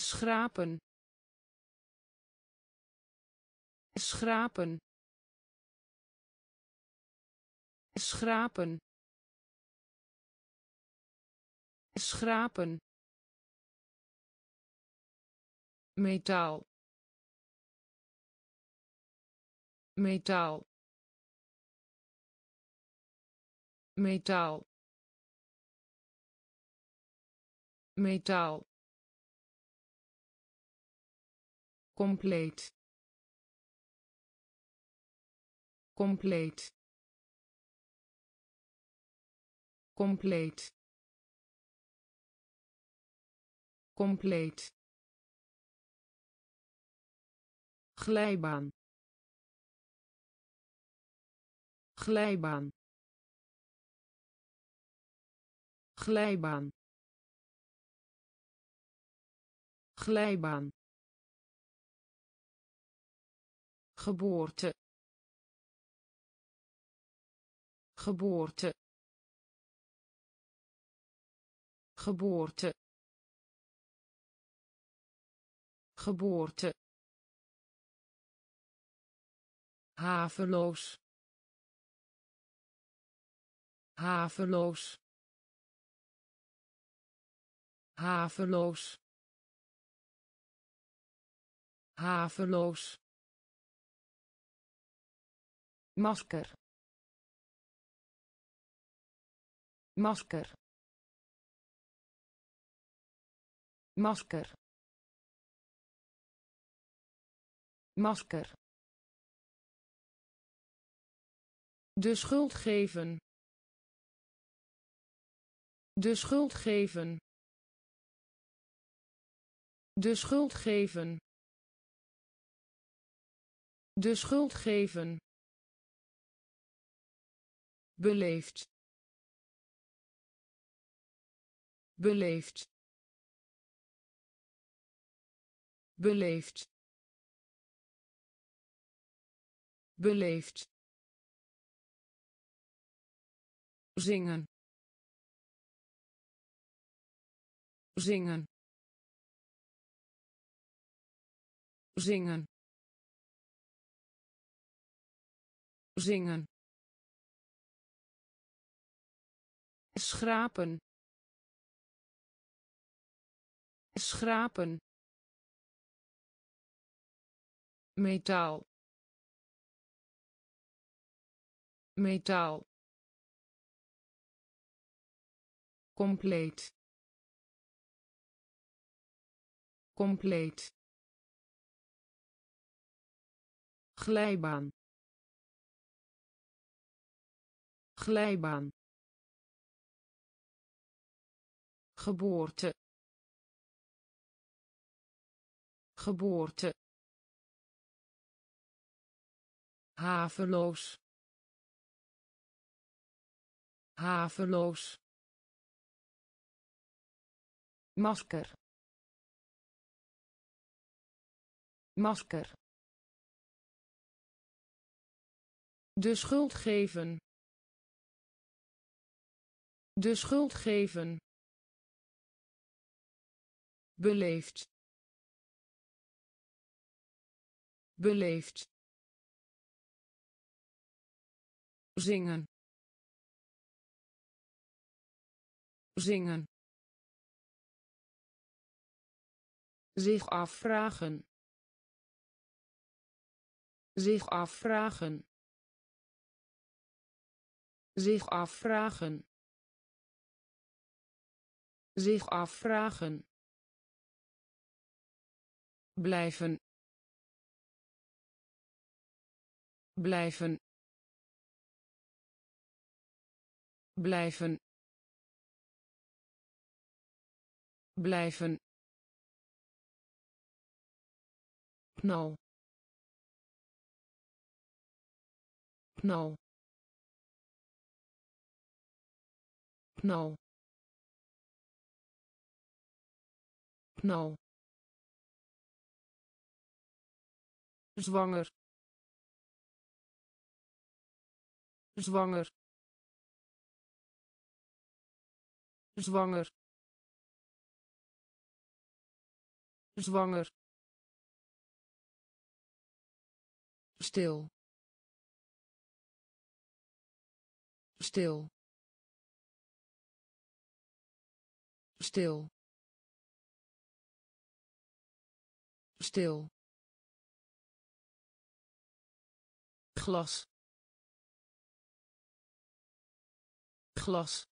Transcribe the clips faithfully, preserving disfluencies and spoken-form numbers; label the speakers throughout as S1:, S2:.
S1: schrapen, schrapen, schrapen, schrapen, metaal, metaal, metaal, metaal, compleet, compleet, compleet, compleet, glijbaan, glijbaan, glijbaan, glijbaan, geboorte, geboorte, geboorte, geboorte, haveloos, haveloos, haveloos, haveloos, masker, masker, masker, masker, de schuld geven, de schuld geven, de schuld geven, de schuld geven, beleefd, beleefd, beleefd, beleefd, zingen, zingen, zingen, zingen, schrapen, schrapen, metaal, metaal, compleet, compleet, glijbaan, glijbaan, geboorte, geboorte, haveloos, haveloos, masker, masker, de schuld geven, de schuld geven, beleefd, beleefd, zingen, zingen, zich afvragen, zich afvragen, zich afvragen, zich afvragen, blijven, blijven, blijven, blijven, knal, knal, knal, knal, zwanger, zwanger, zwanger, zwanger, stil, stil, stil, stil, glas, glas,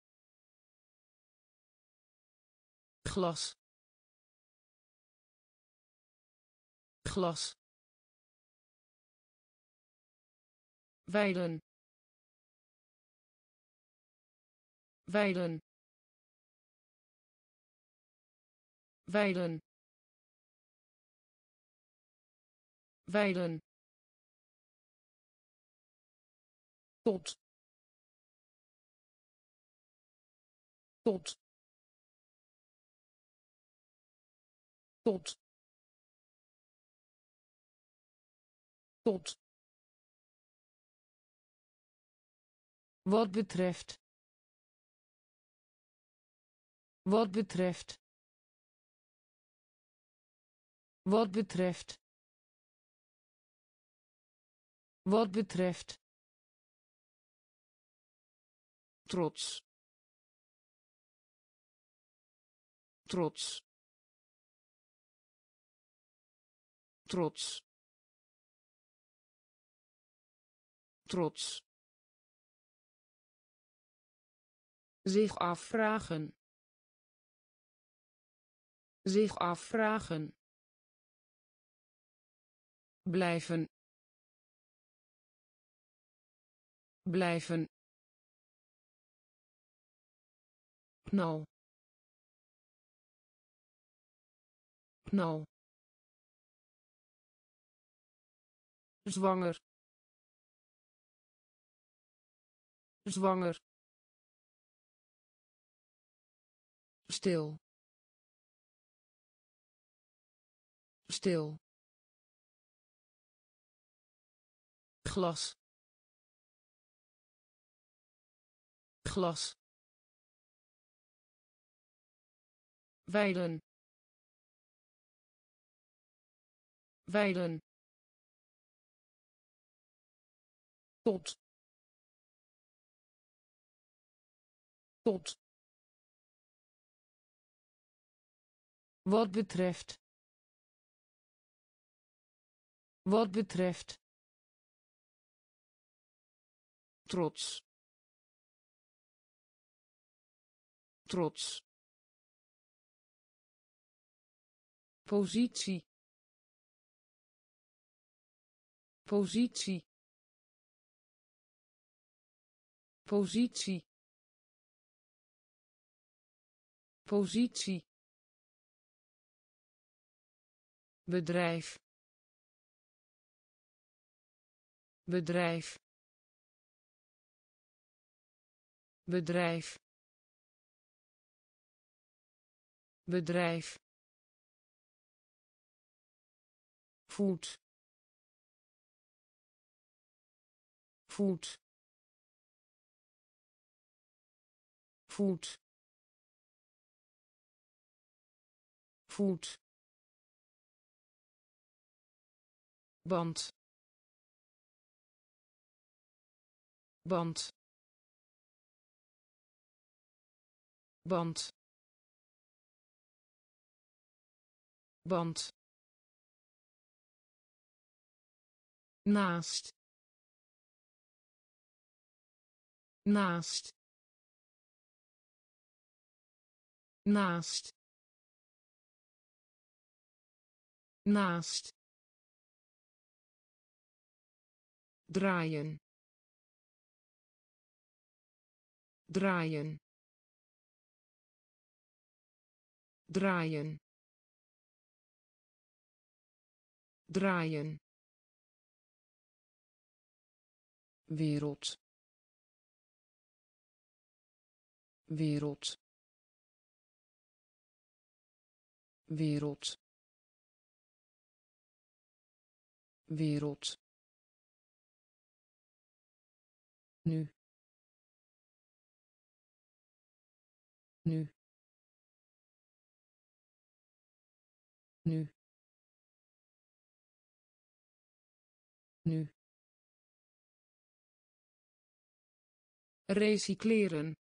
S1: glas, glas, weiden, weiden, weiden, weiden, tot, tot, tot, tot. Wat betreft. Wat betreft. Wat betreft. Wat betreft. Trots. Trots. Trots. Trots. Zich afvragen. Zich afvragen. Blijven. Blijven. Knal. Knal. Zwanger. Zwanger. Stil. Stil. Glas. Glas. Weiden. Weiden. Tot. Tot. Wat betreft. Wat betreft. Trots. Trots. Positie. Positie. Positie. Positie. Bedrijf. Bedrijf. Bedrijf. Bedrijf. Voet. Voet. Voet. Voet. Band. Band. Band. Band. Naast. Naast. Naast. Naast. Draaien. Draaien. Draaien. Draaien. Wereld. Wereld. Wereld. Wereld. Nu. Nu. nu, nu, recycleren,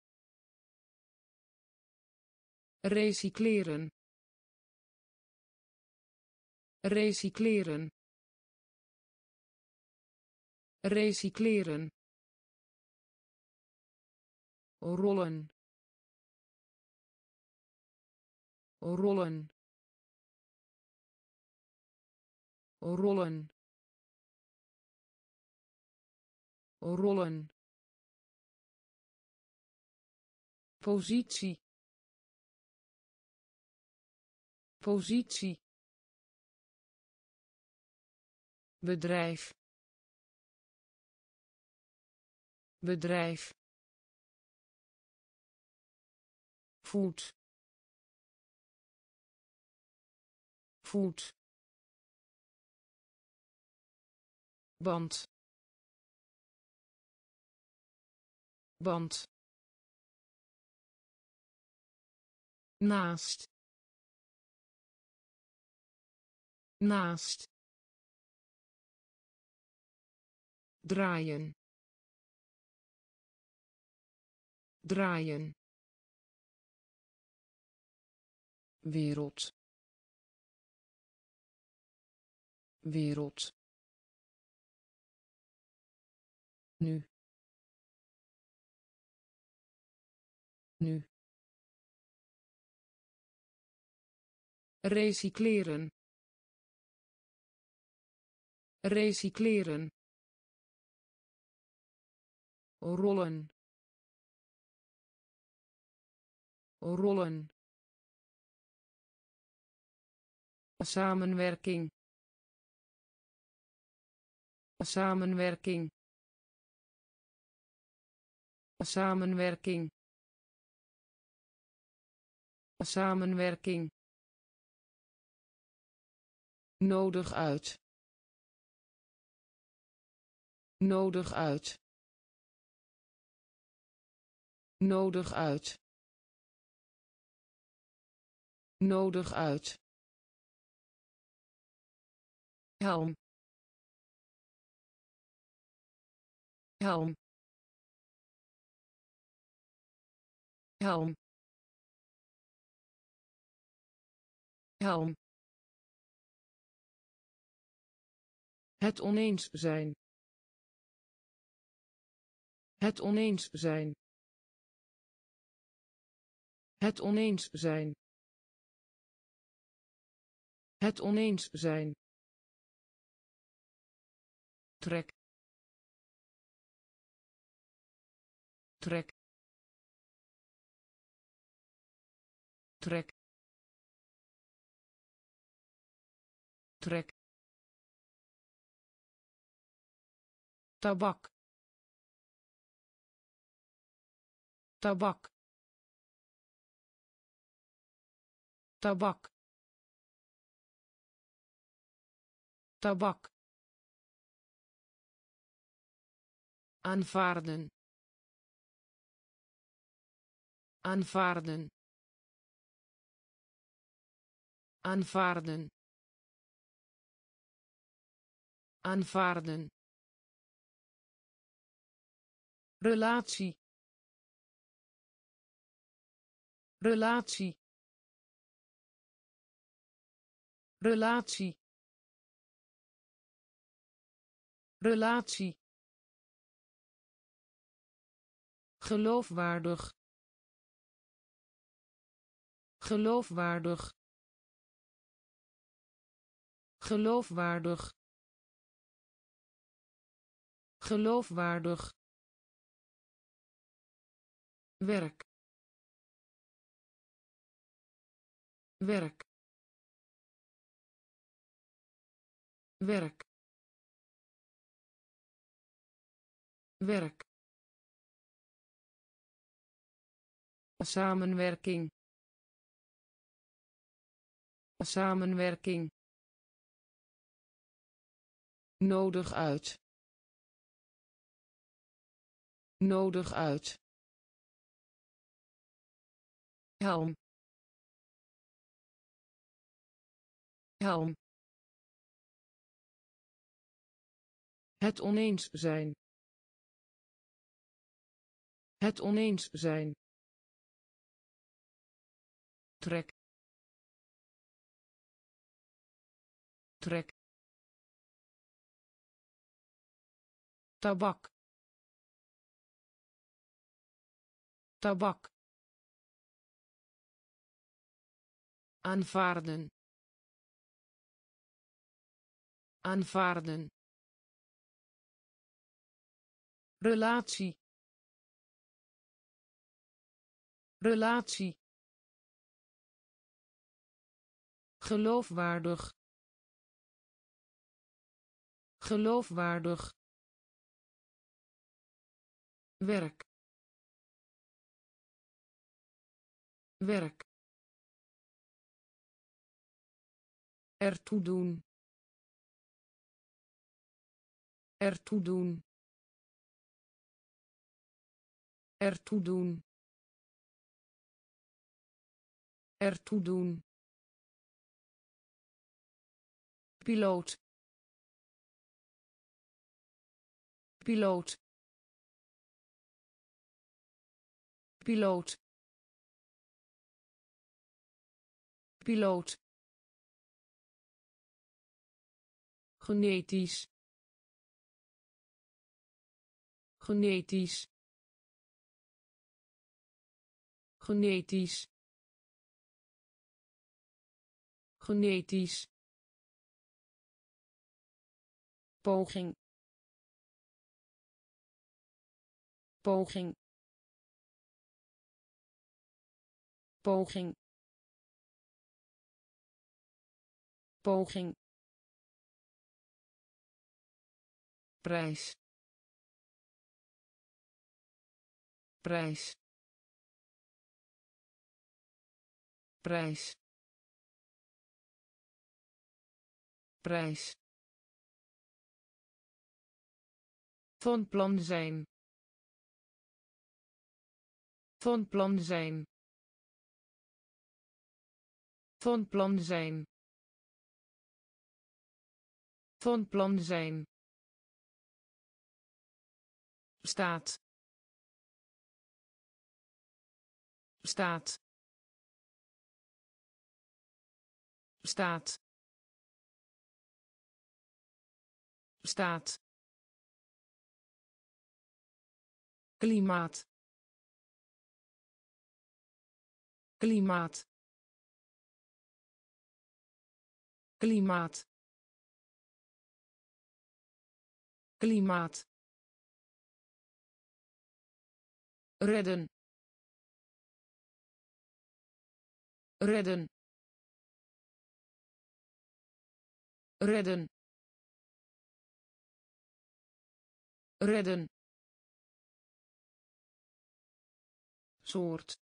S1: recycleren, recycleren, recycleren, rollen, rollen, rollen, rollen, positie, positie, bedrijf, bedrijf, voet, voet, band, band, naast, naast, draaien, draaien, wereld, wereld, nu, nu, recycleren, recycleren, rollen, rollen, samenwerking, samenwerking, samenwerking, samenwerking, nodig uit, nodig uit, nodig uit, nodig uit, helm, helm, helm, helm, het oneens zijn, het oneens zijn, het oneens zijn, het oneens zijn, trek, trek, trek, trek, tabak, tabak, tabak, tabak, aanvaarden, aanvaarden, aanvaarden, aanvaarden, relatie, relatie, relatie, relatie, geloofwaardig, geloofwaardig, geloofwaardig, geloofwaardig, werk, werk, werk, werk, samenwerking, samenwerking, nodig uit, nodig uit, helm, helm, het oneens zijn, het oneens zijn, trek, trek, tabak, tabak, aanvaarden, aanvaarden, relatie, relatie, geloofwaardig, geloofwaardig, werk, werk, ertoe doen, ertoe doen, ertoe doen, ertoe doen, piloot, piloot, piloot, piloot, genetisch, genetisch, genetisch, genetisch, poging, poging, poging, poging, prijs, prijs, prijs, prijs, van plan zijn, van plan zijn, van plan zijn, van plan zijn, staat, staat, staat, staat, klimaat, klimaat, klimaat, klimaat, redden, redden, redden, redden, soort,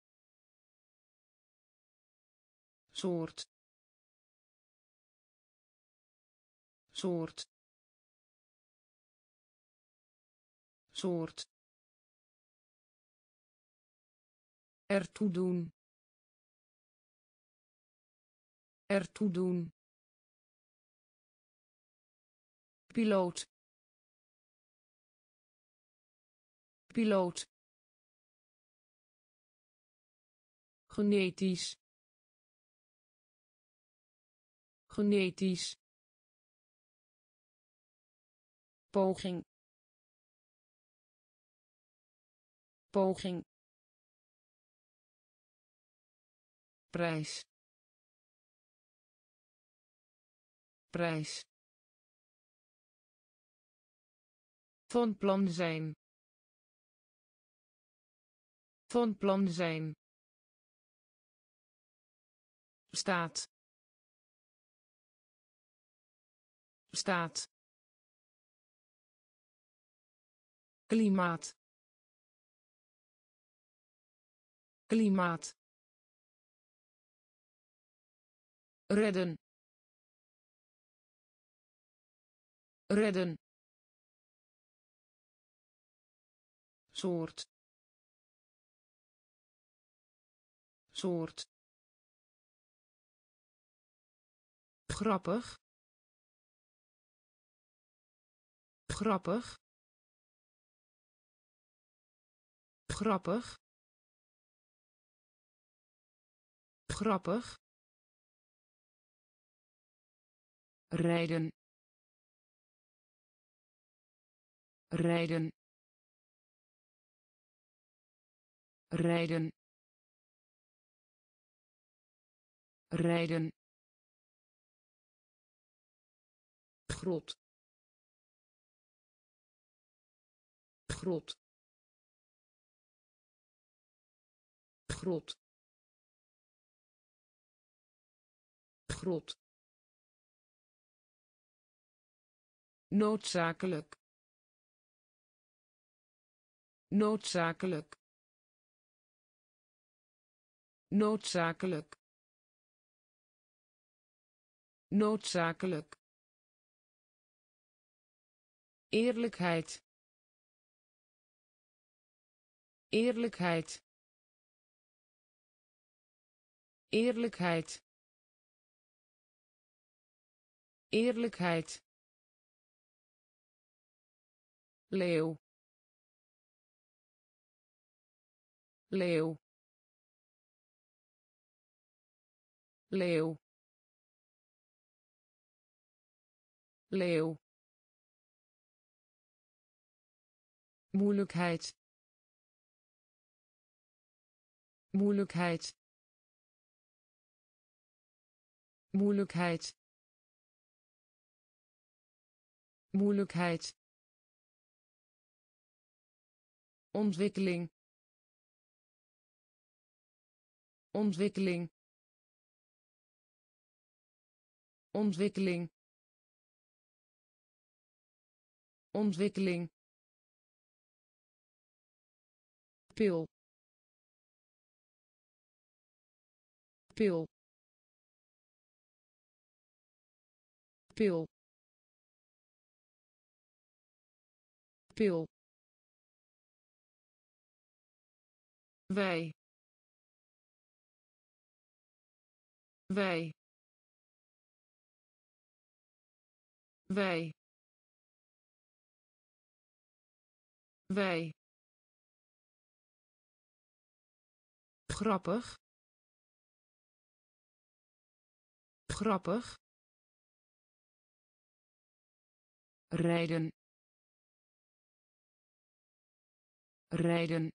S1: soort, soort, soort, ertoe doen, ertoe doen, piloot, piloot, genetisch, genetisch, poging, poging, prijs, prijs, van plan zijn, van plan zijn, staat, staat, klimaat, klimaat, redden, redden, soort, soort, grappig, grappig, grappig, grappig, rijden, rijden, rijden, rijden, grot, grot, grot, grot, noodzakelijk, noodzakelijk, noodzakelijk, noodzakelijk, eerlijkheid, eerlijkheid, eerlijkheid, eerlijkheid, leeuw, leeuw, leeuw, leeuw, moeilijkheid, moeilijkheid, moeilijkheid, moeilijkheid, ontwikkeling, ontwikkeling, ontwikkeling, ontwikkeling, pil, pil, pil, pil, wij, wij, wij, wij, grappig, grappig, rijden, rijden,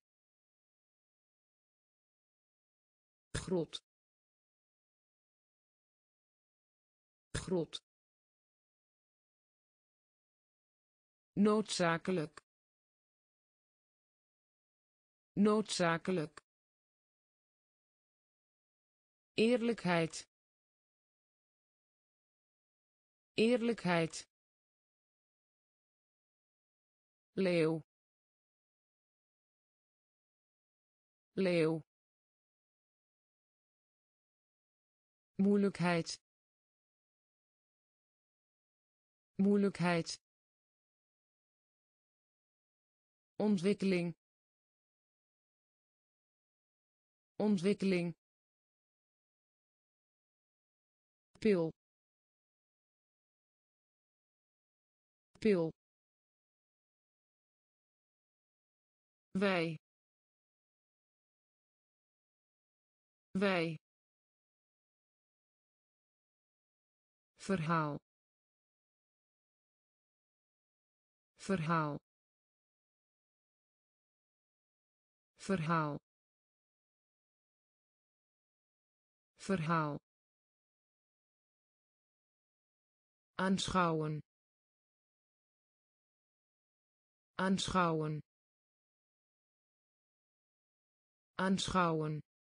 S1: grot, grot, noodzakelijk, noodzakelijk, eerlijkheid, eerlijkheid, leeuw, leeuw, moeilijkheid, moeilijkheid, ontwikkeling, ontwikkeling, pil, pil, wij, wij, verhaal, verhaal, verhaal, verhaal, aanschouwen, aanschouwen, aanschouwen,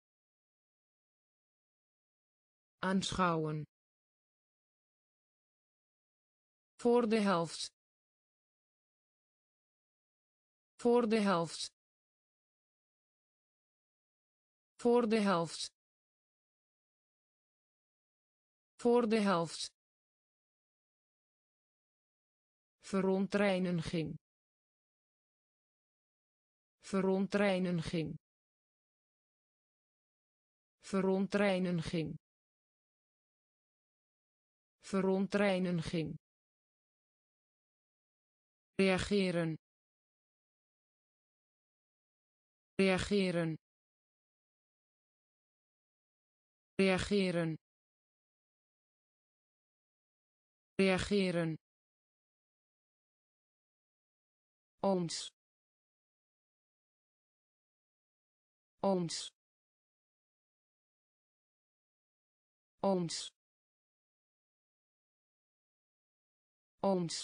S1: aanschouwen, voor de helft, voor de helft, voor de helft, voor de helft, verontreiniging, verontreiniging, verontreiniging, verontreiniging, reageren, reageren, reageren, reageren, ooms, ooms, ooms, ooms,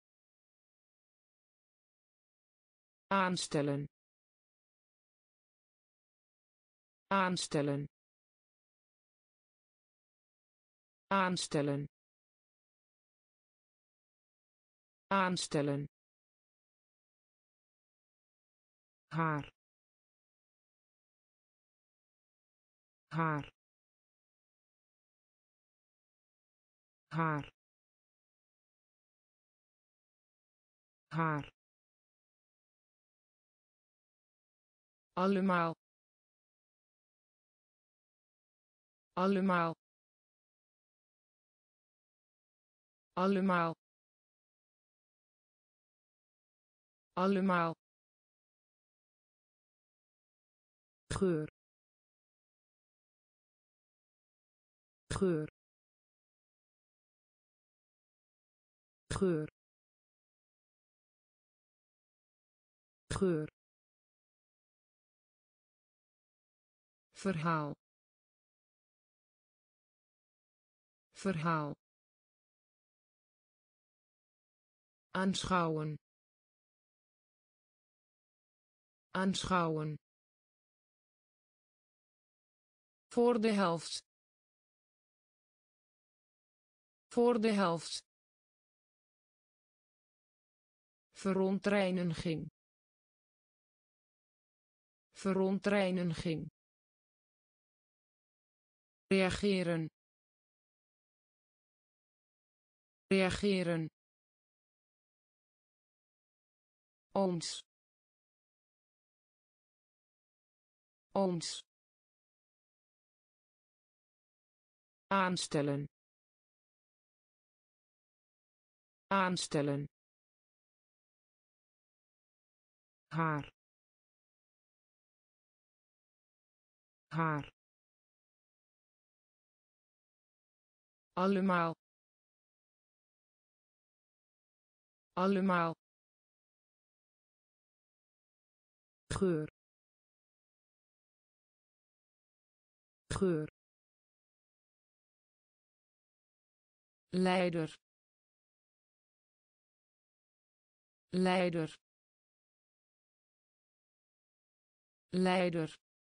S1: aanstellen, aanstellen, aanstellen, aanstellen, haar, haar, haar, haar, allemaal, allemaal, allemaal, allemaal, geur, geur, geur, geur, verhaal, verhaal, aanschouwen, aanschouwen, voor de helft, voor de helft, verontreiniging, verontreiniging, reageren, reageren, ooms, ooms, aanstellen, aanstellen, haar, haar, allemaal, allemaal, geur, geur, leider, leider, leider,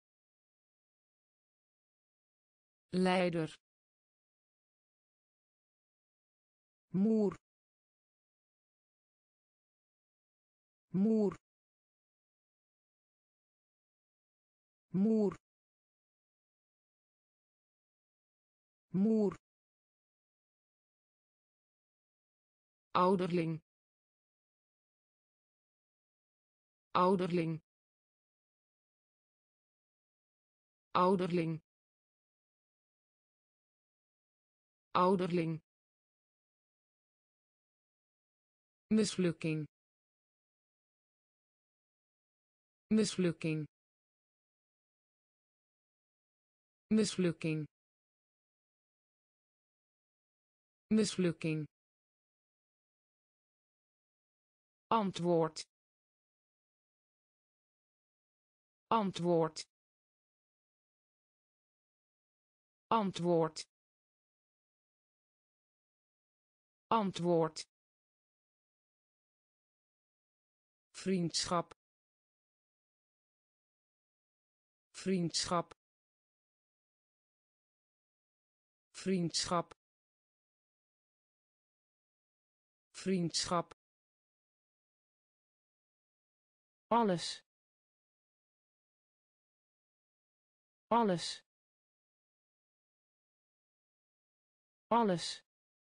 S1: leider, muur, muur, muur, muur, ouderling, ouderling, ouderling, ouderling, mislukking, mislukking, mislukking, mislukking, antwoord, antwoord, antwoord, antwoord, vriendschap, vriendschap, vriendschap, vriendschap, alles, alles, alles,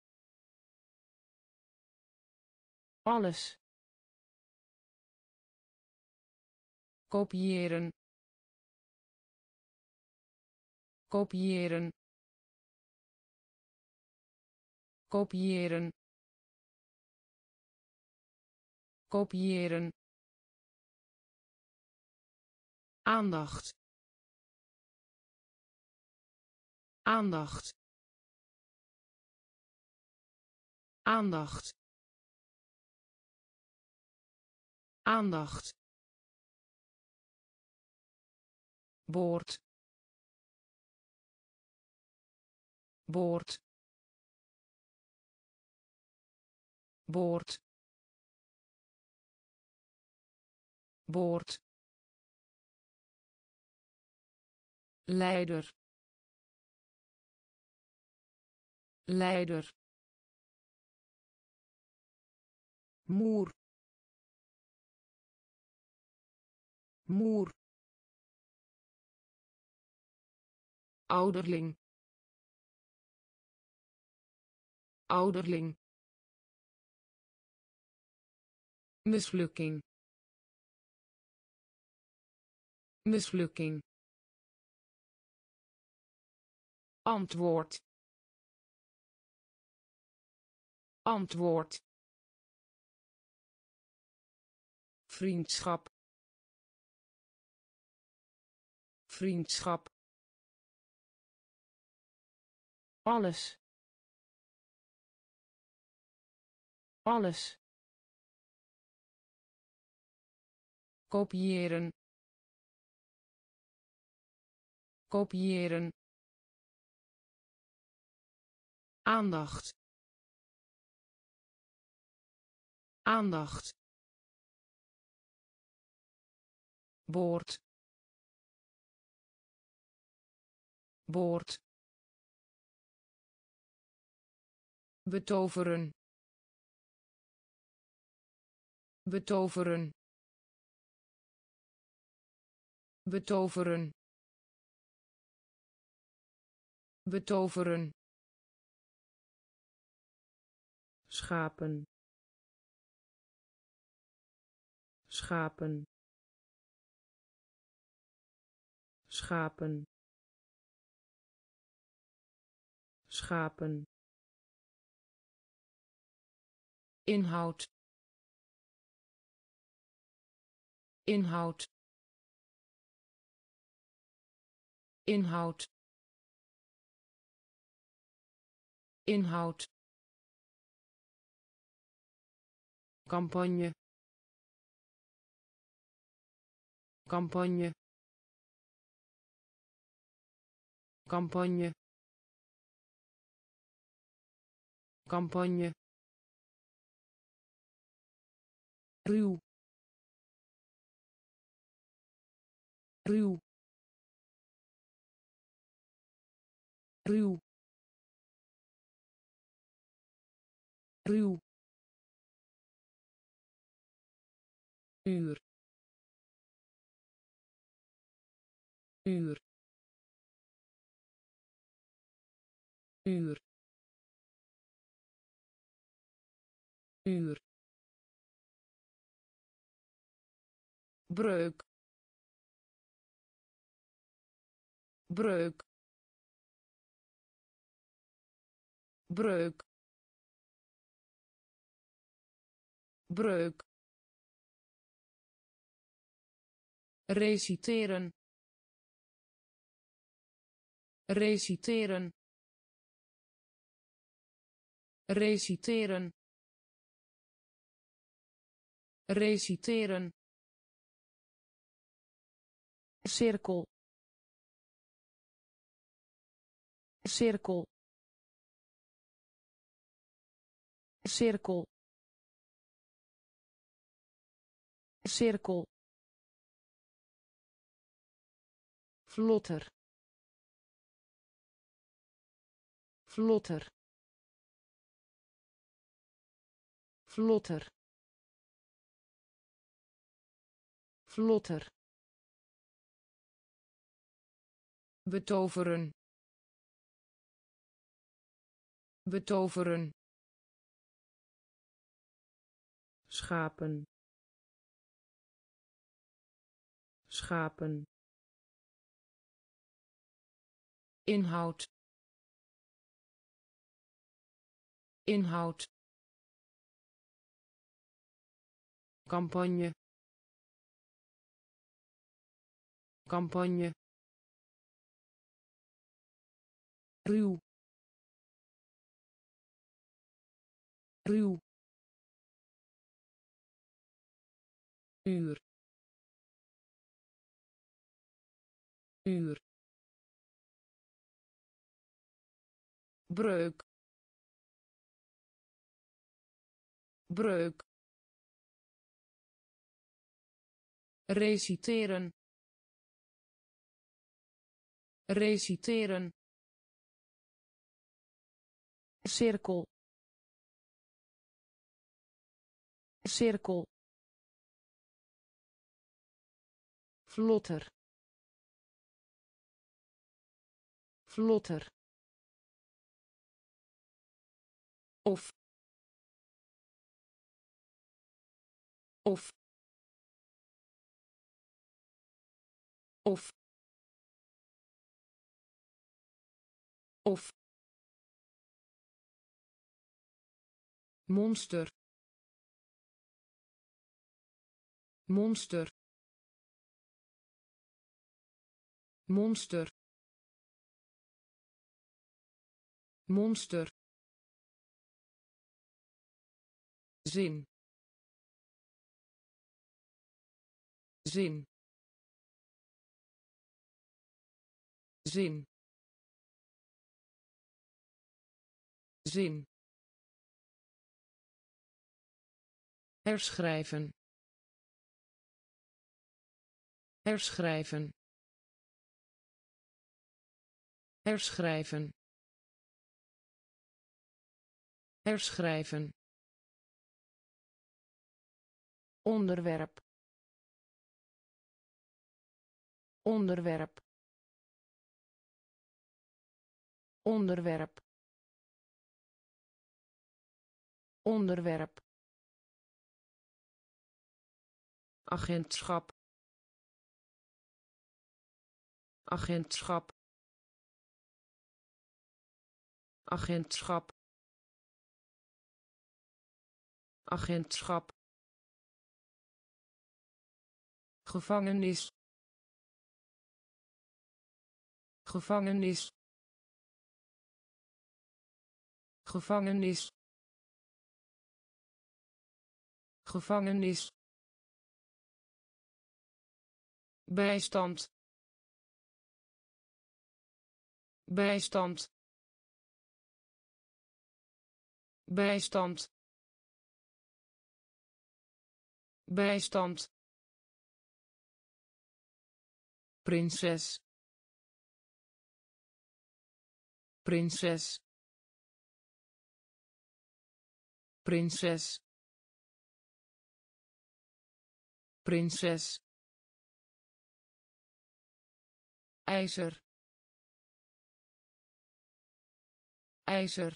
S1: alles, kopiëren, kopiëren, kopiëren kopiëren aandacht aandacht aandacht aandacht boord boord boord boord leider leider moer moer ouderling ouderling mislukking mislukking antwoord antwoord vriendschap vriendschap alles alles kopiëren kopiëren aandacht aandacht boord boord betoveren betoveren betoveren betoveren schapen schapen schapen schapen inhoud inhoud inhoud inhoud campagne campagne campagne campagne ruw ruw ruw ruw uur uur uur uur breuk breuk breuk breuk reciteren reciteren reciteren reciteren cirkel cirkel cirkel cirkel vlotter vlotter vlotter vlotter betoveren betoveren schapen schapen inhoud inhoud campagne campagne ruw ruw uur uur breuk breuk reciteren reciteren cirkel cirkel vlotter vlotter of of of of monster monster monster monster zin zin zin zin herschrijven herschrijven herschrijven herschrijven onderwerp onderwerp onderwerp onderwerp agentschap agentschap agentschap agentschap gevangenis gevangenis gevangenis gevangenis bijstand bijstand bijstand bijstand prinses prinses prinses prinses ijzer ijzer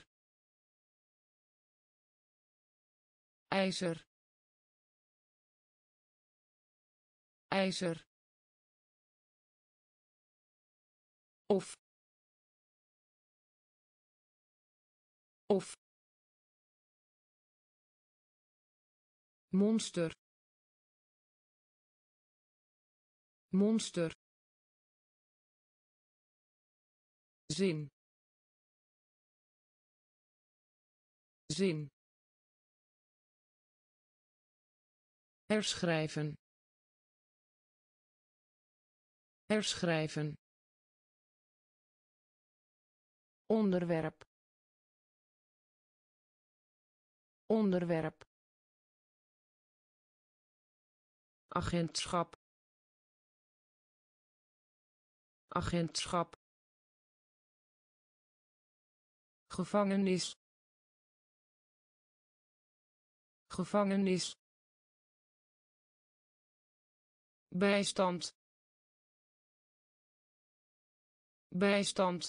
S1: ijzer ijzer of of monster monster zin zin herschrijven herschrijven onderwerp onderwerp agentschap agentschap gevangenis gevangenis bijstand bijstand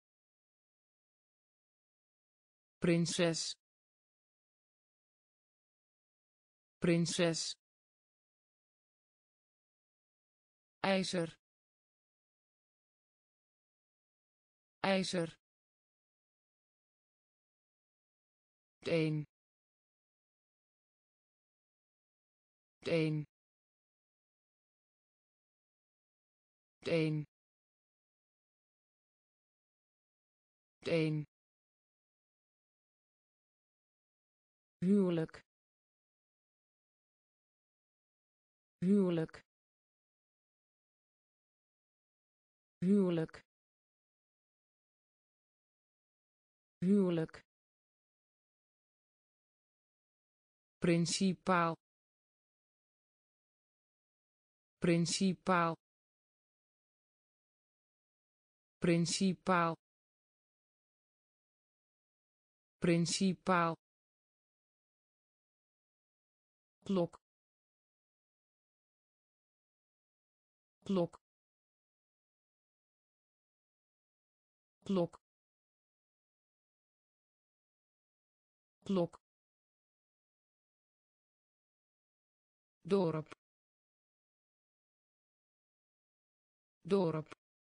S1: prinses prinses ijzer ijzer een een een een huwelijk huwelijk huwelijk huwelijk principaal principaal principaal principaal klok klok klok klok dorp dorp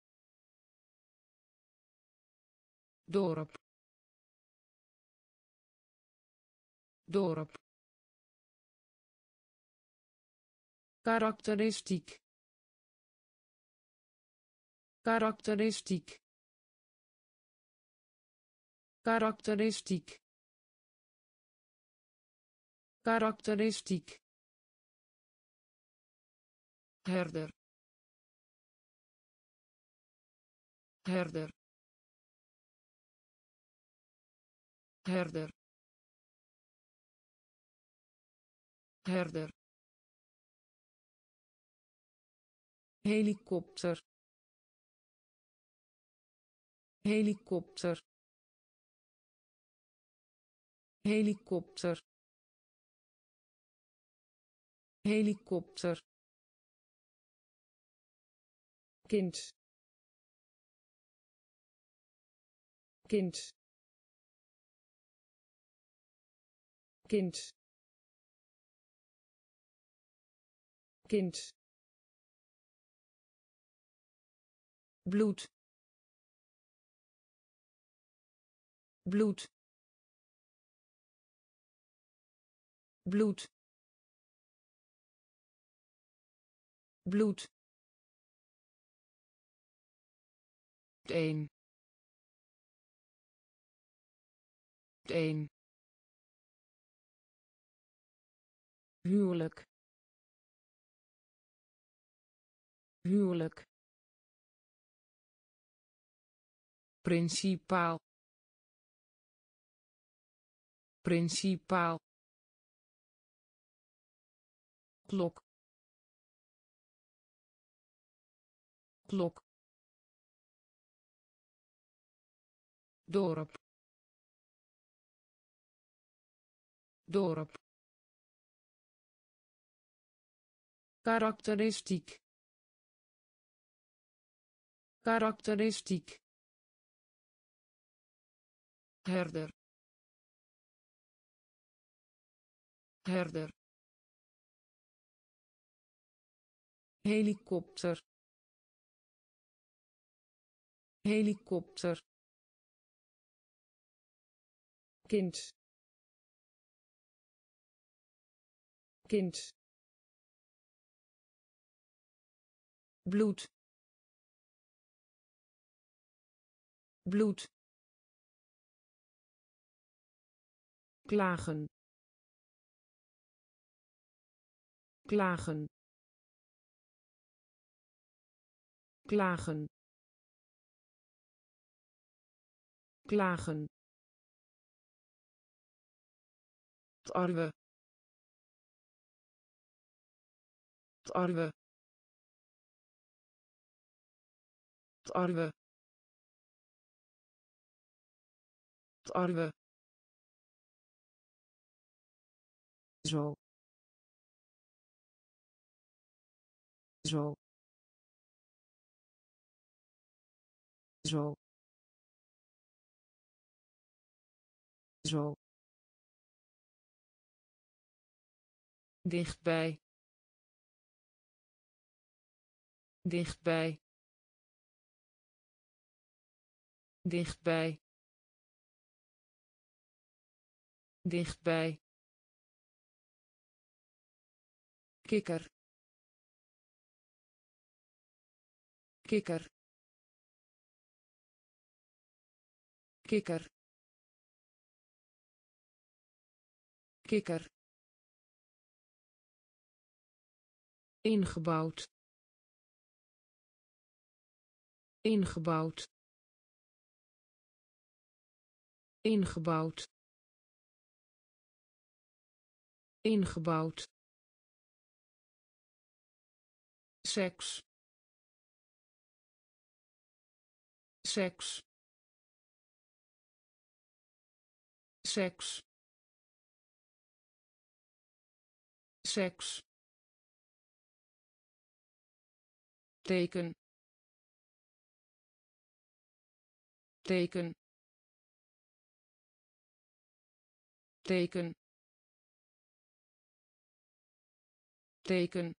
S1: dorp dorp karakteristiek karakteristiek karakteristiek karakteristiek herder herder herder herder helikopter helikopter helikopter helikopter kind kind kind kind bloed bloed bloed bloed een een huwelijk huwelijk principaal principaal klok klok dorp dorp karakteristiek karakteristiek herder herder helikopter helikopter kind kind bloed bloed klagen klagen klagen klagen tarwe tarwe tarwe tarwe zo zo zo zo dichtbij dichtbij dichtbij dichtbij, kikker, kikker, kikker, kikker, ingebouwd, ingebouwd, ingebouwd, ingebouwd, seks, seks, seks, seks, teken, teken, teken, teken,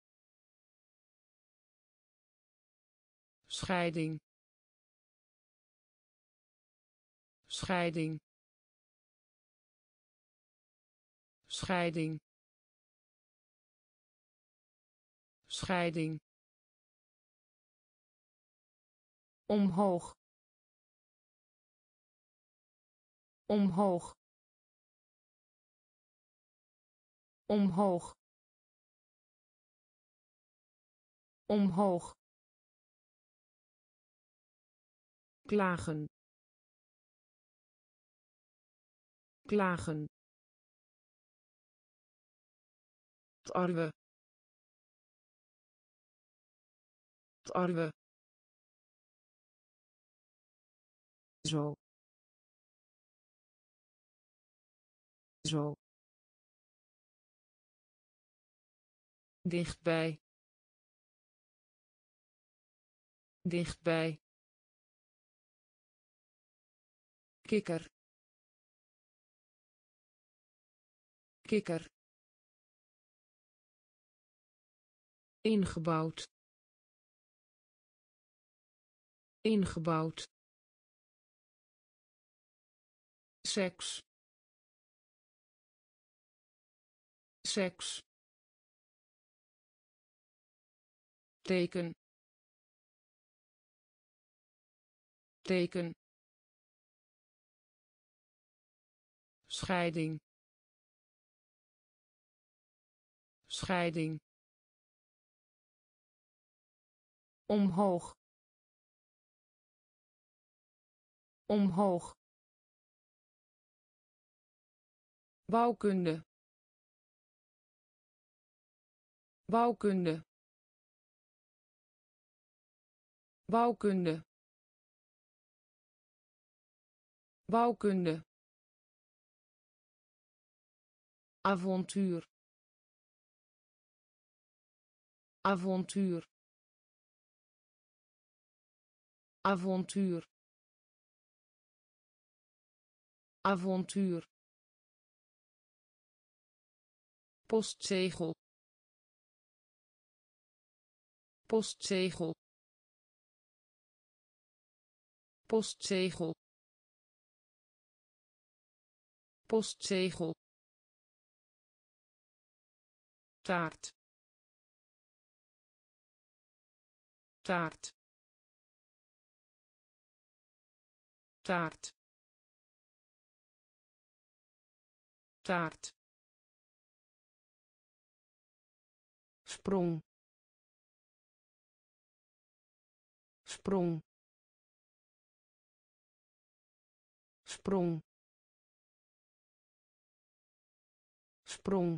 S1: scheiding, scheiding, scheiding, scheiding, omhoog, omhoog, omhoog, omhoog, klagen, klagen, tarwe, tarwe, zo, zo, dichtbij, dichtbij, kikker, kikker, ingebouwd, ingebouwd, seks, seks, teken, teken, scheiding, scheiding, omhoog, omhoog, bouwkunde, bouwkunde, bouwkunde, bouwkunde, avontuur, avontuur, avontuur, avontuur, postzegel, postzegel, postzegel, postzegel, taart, taart, taart, taart, sprong, sprong, sprong, sprong,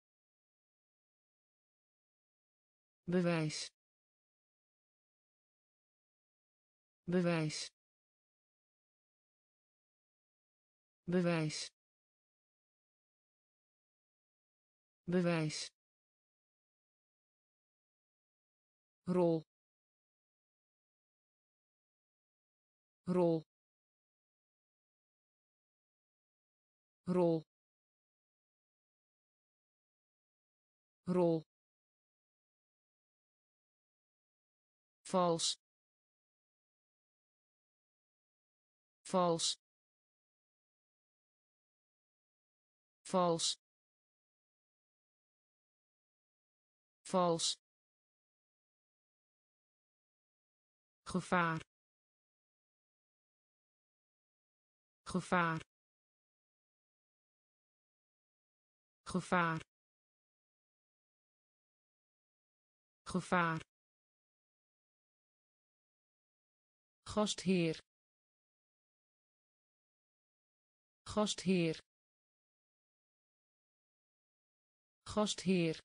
S1: bewijs, bewijs, bewijs, bewijs, rol, rol, rol, rol, vals, vals, vals vals gevaar gevaar gevaar gevaar gastheer gastheer gastheer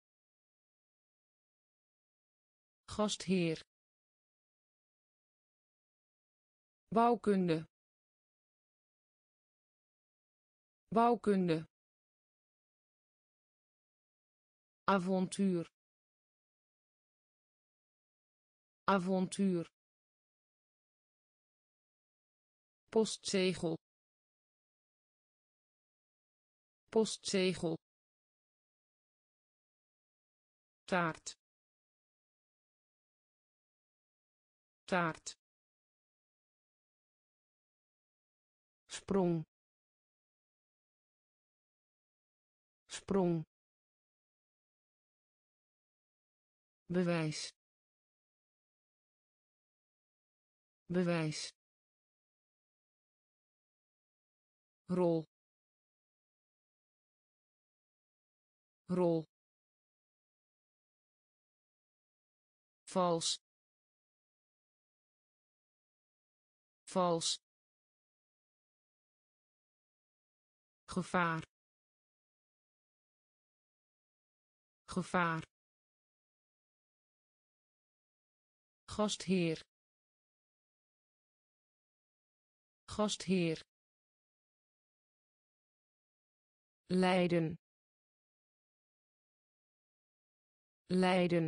S1: gastheer bouwkunde bouwkunde avontuur avontuur postzegel postzegel taart taart sprong sprong bewijs bewijs rol rol vals vals gevaar gevaar gastheer gastheer lijden lijden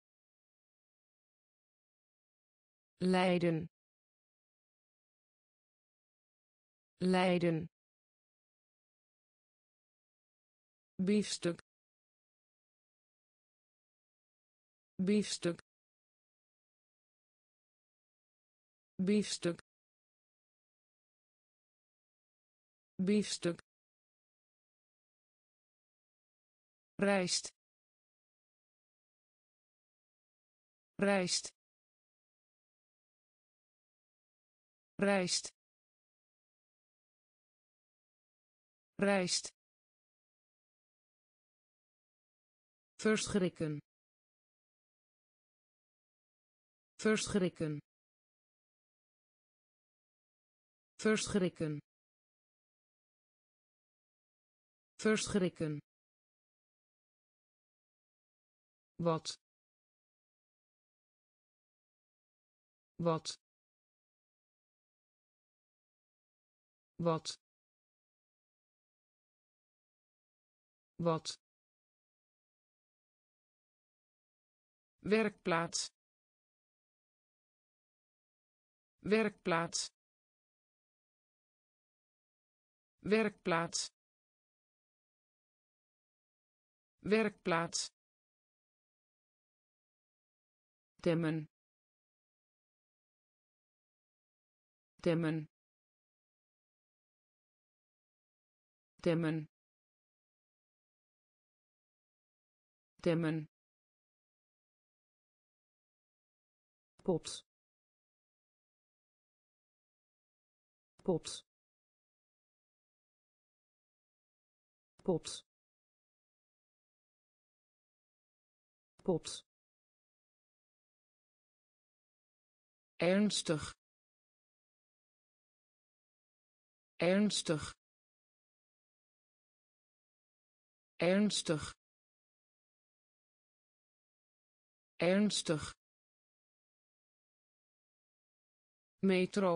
S1: lijden lijden biefstuk biefstuk biefstuk biefstuk rijst rijst rijst rijst verschrikken verschrikken verschrikken verschrikken wat wat wat wat werkplaats werkplaats werkplaats werkplaats temmen temmen temmen temmen pot pot pot pot ernstig ernstig ernstig ernstig metro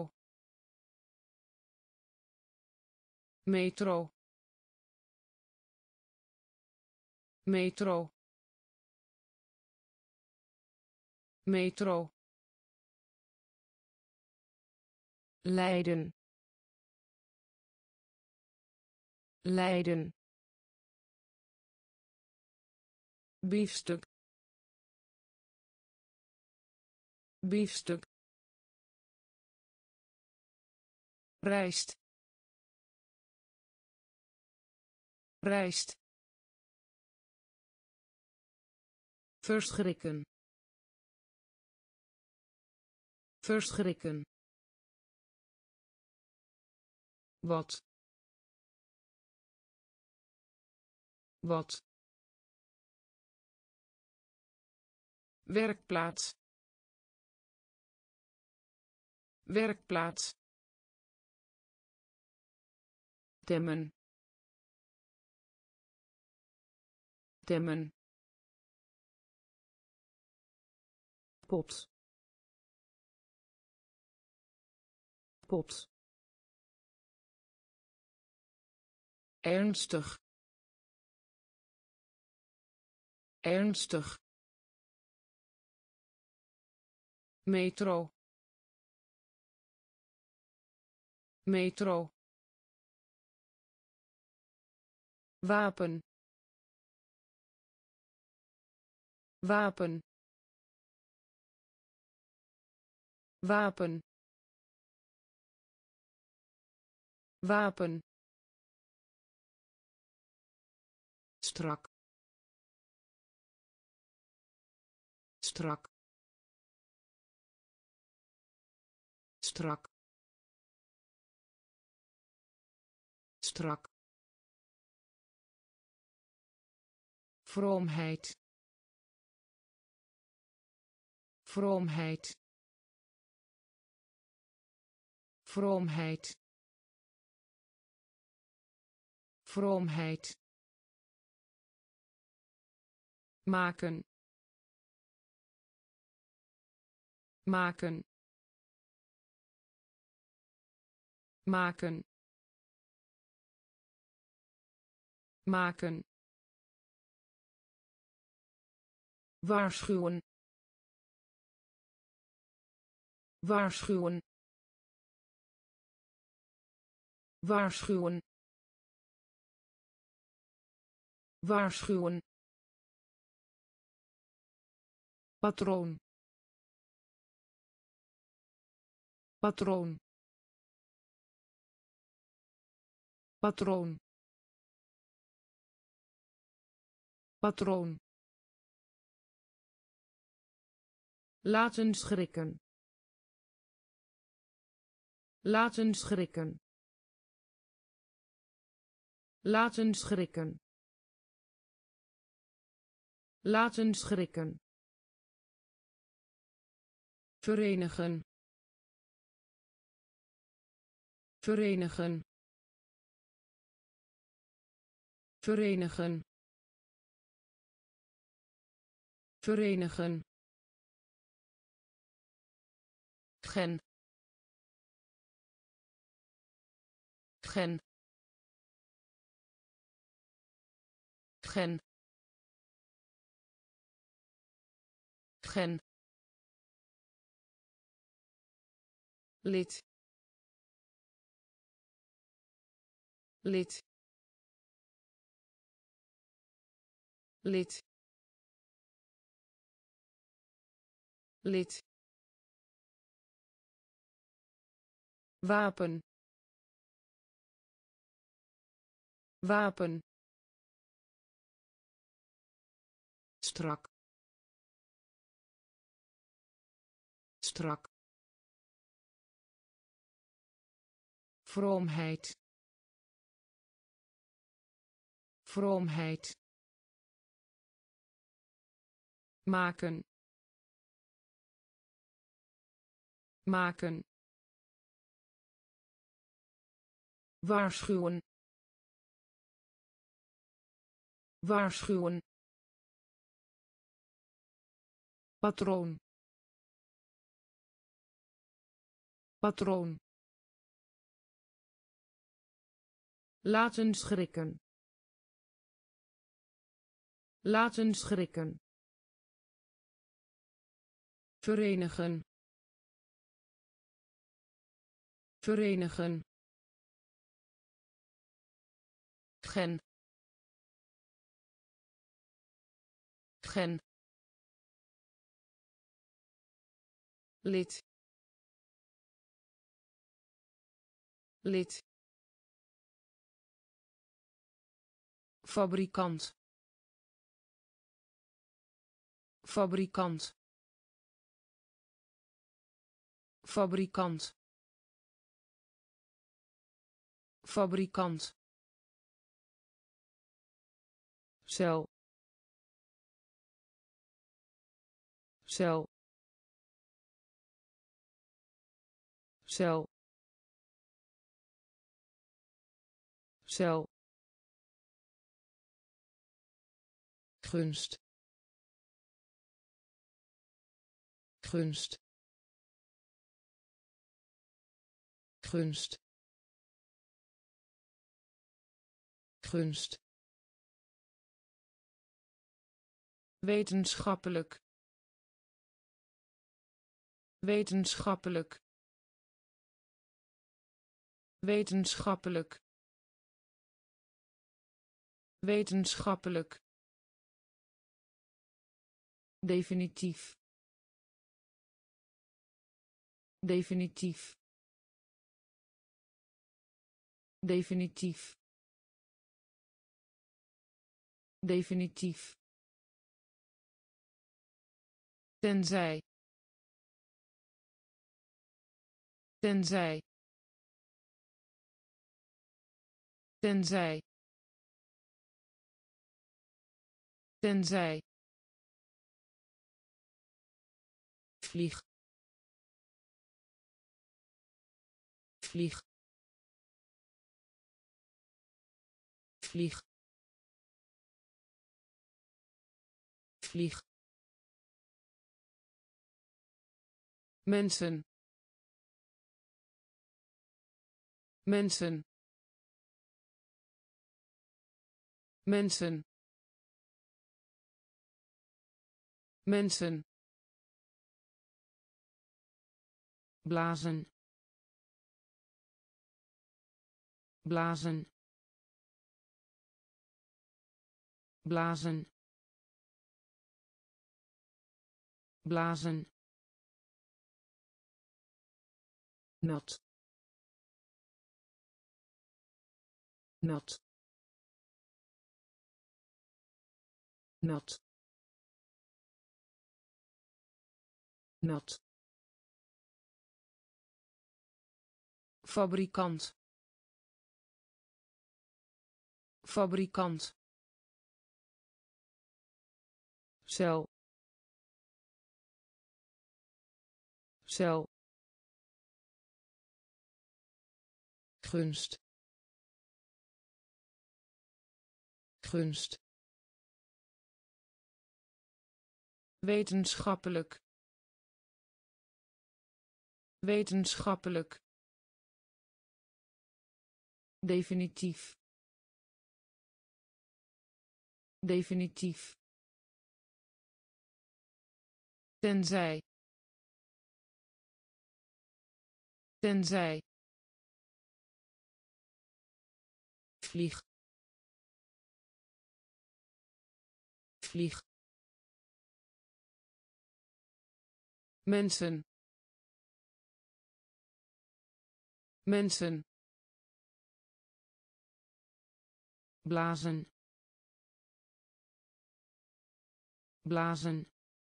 S1: metro metro metro lijden lijden biefstuk biefstuk rijst rijst, verschrikken, verschrikken, wat, wat, werkplaats, werkplaats, temmen, temmen, pot, pot, ernstig, ernstig, metro, metro, wapen, wapen, wapen, wapen, strak, strak, strak, strak, vroomheid, vroomheid, vroomheid, vroomheid, maken, maken, maken, maken, waarschuwen, waarschuwen, waarschuwen, waarschuwen, patroon, patroon, patroon, patroon, laten schrikken, laten schrikken, laten schrikken, laten schrikken, verenigen, verenigen, verenigen, verenigen, gen, gen, gen, gen, lid, lid, lid, lid, wapen, wapen, strak, strak, vroomheid, vroomheid, maken, maken, waarschuwen, waarschuwen, patroon, patroon, laten schrikken, laten schrikken, verenigen, verenigen, gen, gen, lid, lid, fabrikant fabrikant fabrikant fabrikant cel cel cel cel gunst gunst gunst gunst wetenschappelijk wetenschappelijk wetenschappelijk wetenschappelijk definitief definitief definitief definitief tenzij tenzij tenzij tenzij vlieg vlieg vlieg vlieg mensen mensen mensen mensen blazen blazen blazen blazen nat nat nat nat fabrikant fabrikant cel cel gunst gunst wetenschappelijk wetenschappelijk definitief definitief tenzij tenzij vlieg vlieg mensen mensen blazen blazen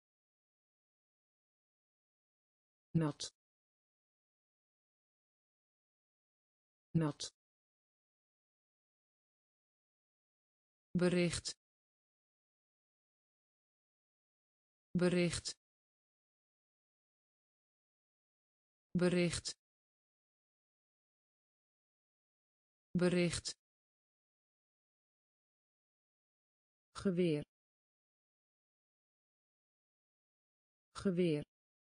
S1: nat nat bericht bericht bericht bericht geweer geweer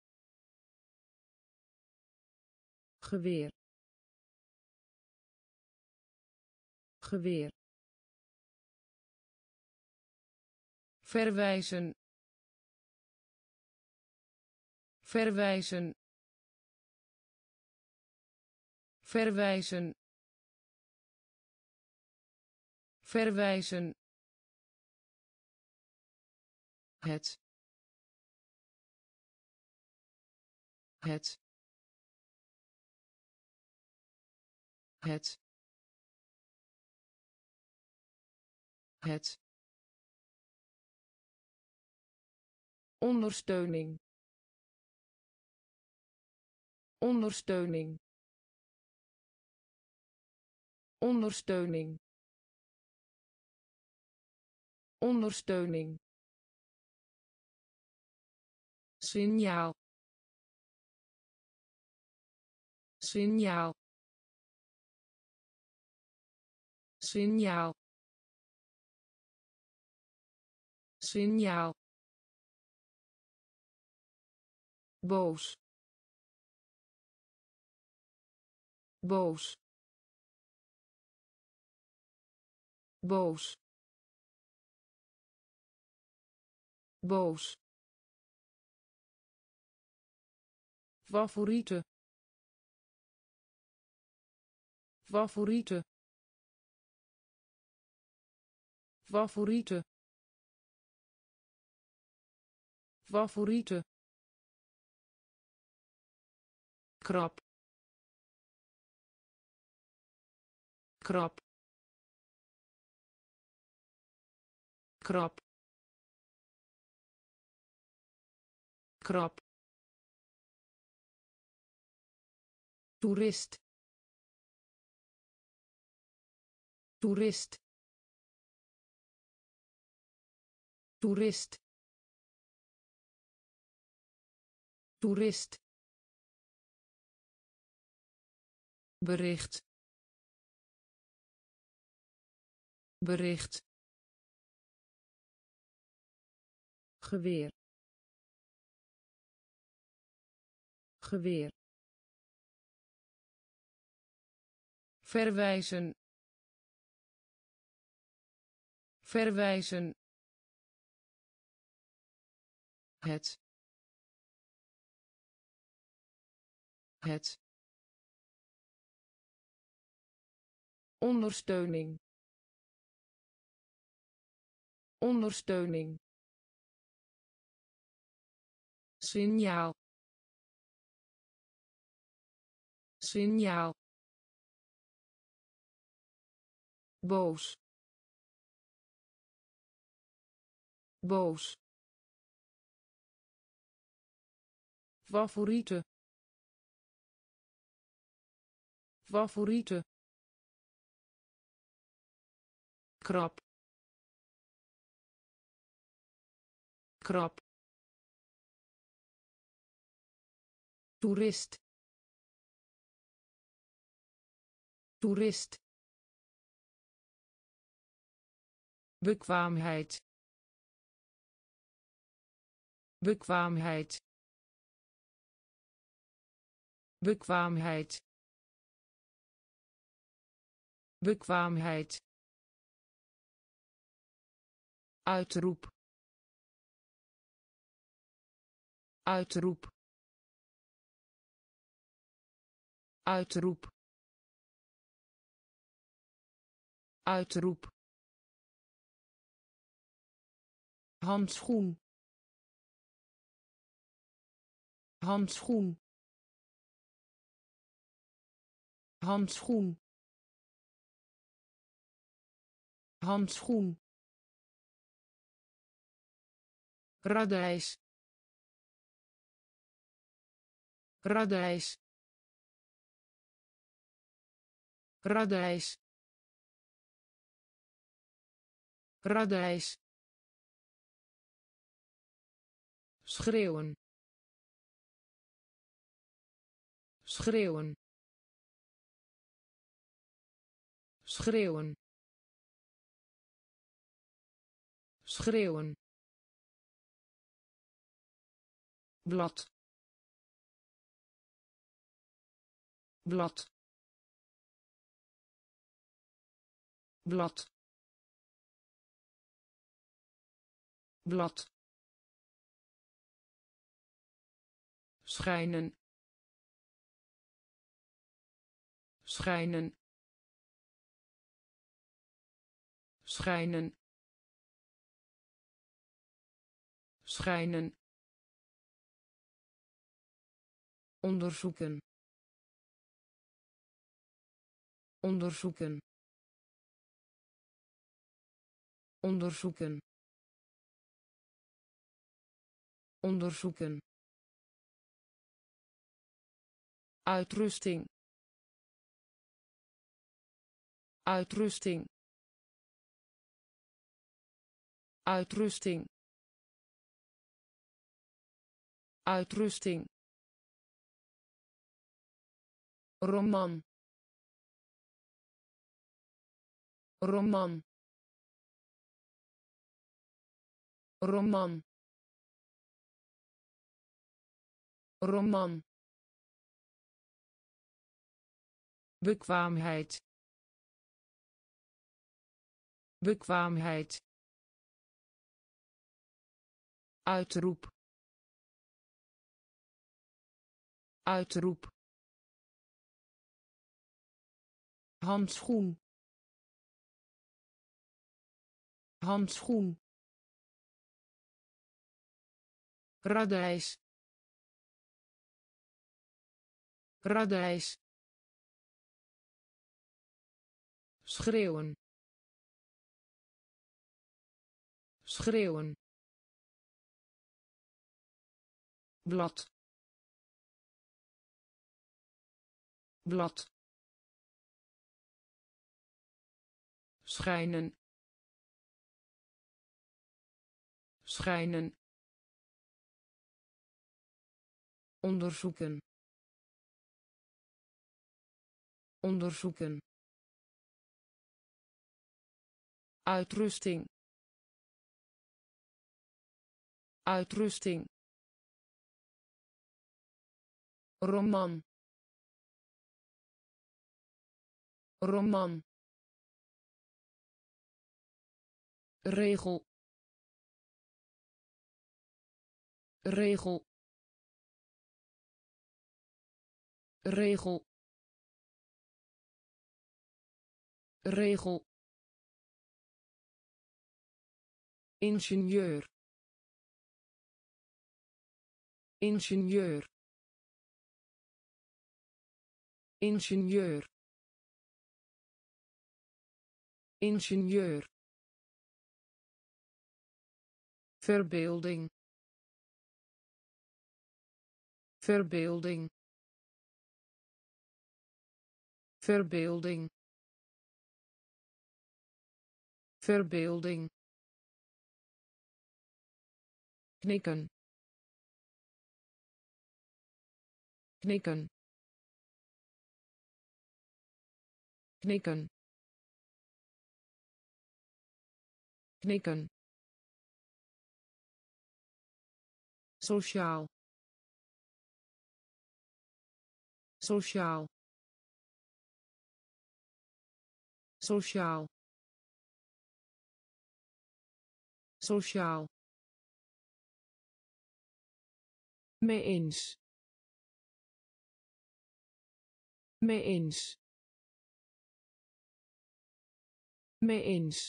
S1: geweer geweer verwijzen verwijzen verwijzen verwijzen het het het het ondersteuning ondersteuning ondersteuning ondersteuning signaal signaal signaal signaal boos boos boos boos favoriete favoriete favoriete favoriete krap krap krap krap toerist toerist toerist toerist bericht bericht geweer geweer verwijzen verwijzen het het ondersteuning ondersteuning signaal signaal boos boos favoriete favoriete krap krap toerist toerist bekwaamheid bekwaamheid bekwaamheid bekwaamheid uitroep uitroep uitroep uitroep handschoen handschoen handschoen handschoen radijs radijs radijs radijs schreeuwen schreeuwen schreeuwen schreeuwen blad blad blad blad schijnen schijnen schijnen schijnen onderzoeken onderzoeken onderzoeken onderzoeken uitrusting uitrusting uitrusting uitrusting roman roman roman roman bekwaamheid bekwaamheid uitroep uitroep handschoen handschoen radijs radijs schreeuwen schreeuwen blad blad schijnen schijnen onderzoeken onderzoeken uitrusting uitrusting roman roman regel regel regel regel ingenieur ingenieur ingenieur ingenieur verbeelding verbeelding verbeelding verbeelding knikken knikken knikken knikken sociaal sociaal sociaal sociaal mee eens mee eens mee eens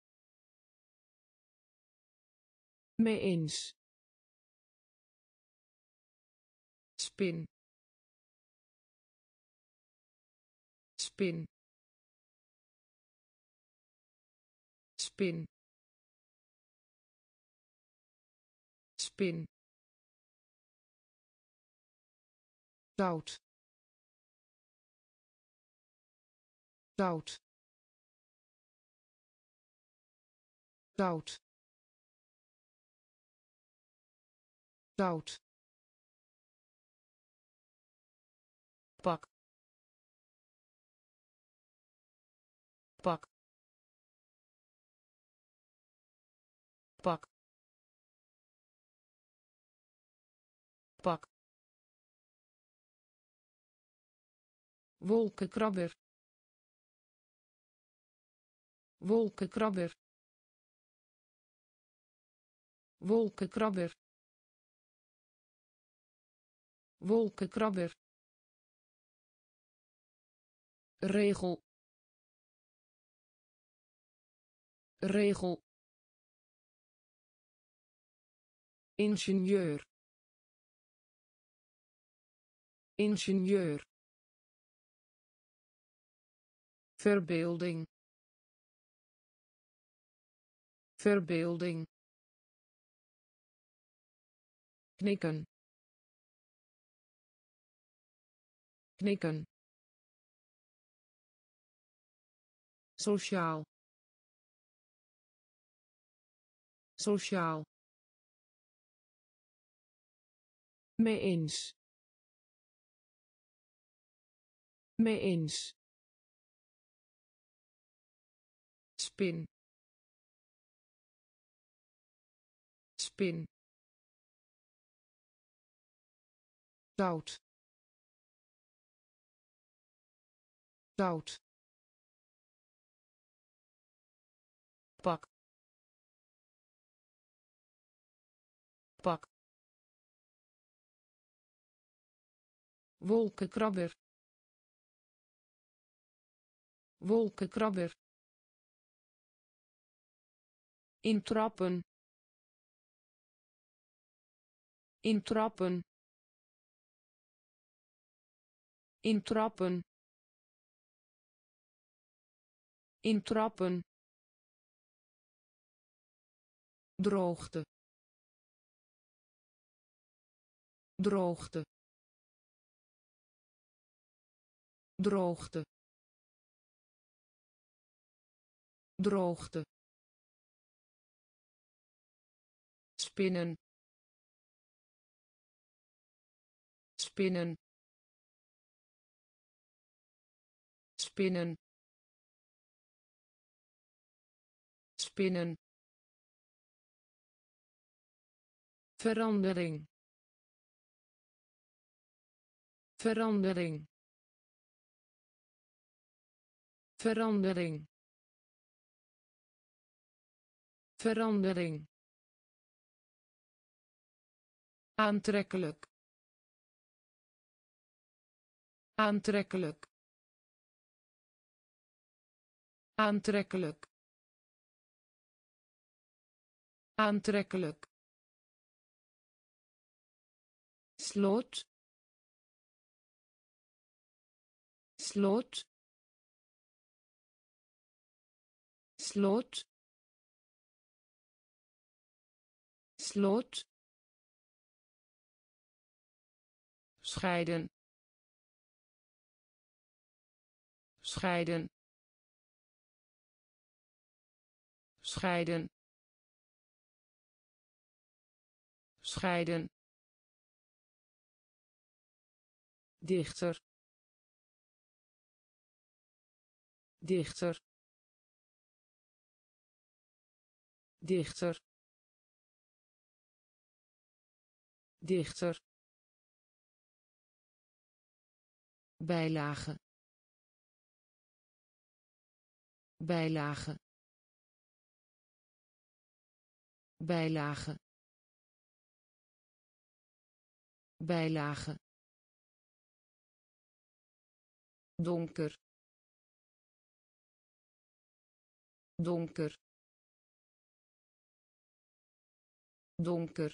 S1: mee eens spin spin spin spin zout zout zout zout pak pak pak pak wolkenkrabber wolkenkrabber wolkenkrabber wolkenkrabber regel regel ingenieur ingenieur verbeelding verbeelding, knikken, knikken, sociaal, sociaal, mee eens, mee eens, spin, spin, zout, zout, pak, pak, wolkenkrabber, wolkenkrabber, intrappen, intrappen, intrappen, intrappen, droogte, droogte, droogte, droogte, spinnen, spinnen, spinnen, spinnen, verandering, verandering, verandering, verandering, aantrekkelijk, aantrekkelijk, aantrekkelijk, aantrekkelijk, slot, slot, slot, slot, scheiden, scheiden, scheiden, scheiden, dichter, dichter, dichter, dichter, bijlage, bijlage, bijlage, bijlage, donker, donker, donker,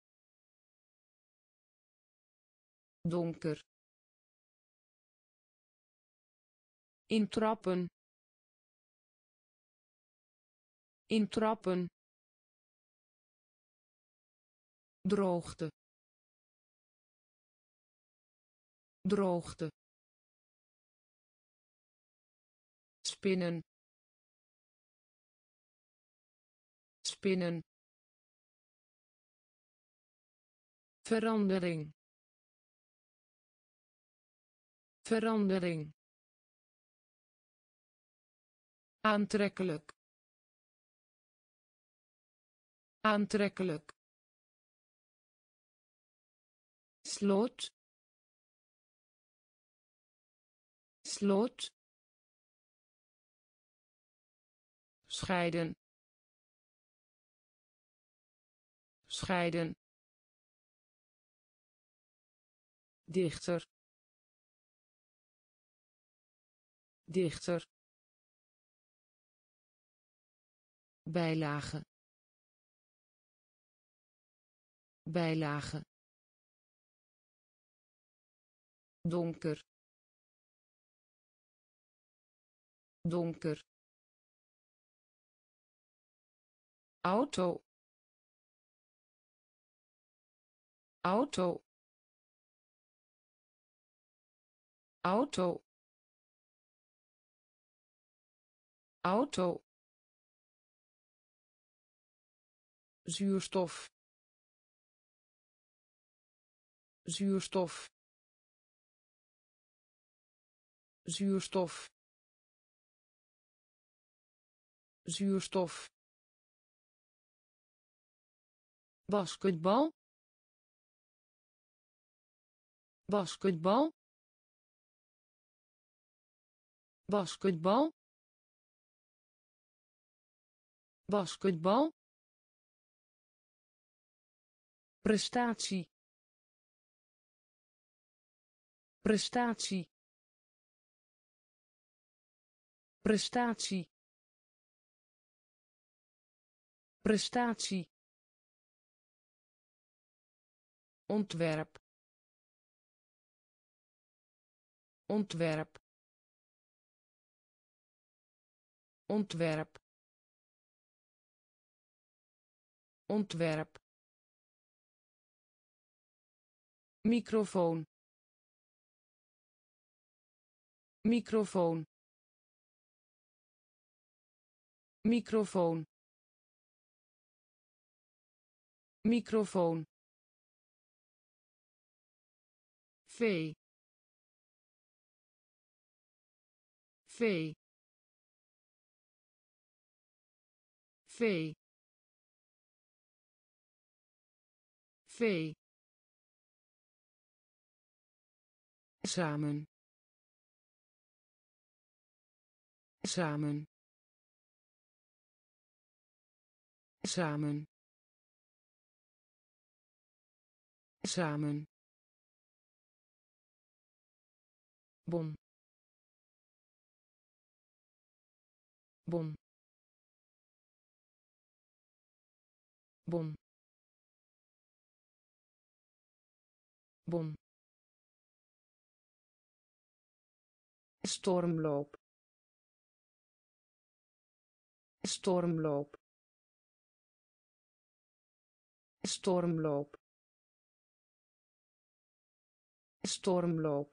S1: donker, intrappen, intrappen, droogte, droogte, spinnen, spinnen, verandering, verandering, aantrekkelijk, aantrekkelijk, slot, slot, scheiden, scheiden, dichter, dichter, bijlage, bijlage, donker, donker, auto auto auto auto zuurstof zuurstof zuurstof zuurstof basketbal basketbal basketbal basketbal prestatie prestatie prestatie prestatie ontwerp ontwerp ontwerp ontwerp microfoon microfoon microfoon microfoon vee vee vee vee samen samen samen samen bon bon bon bon stormloop stormloop stormloop stormloop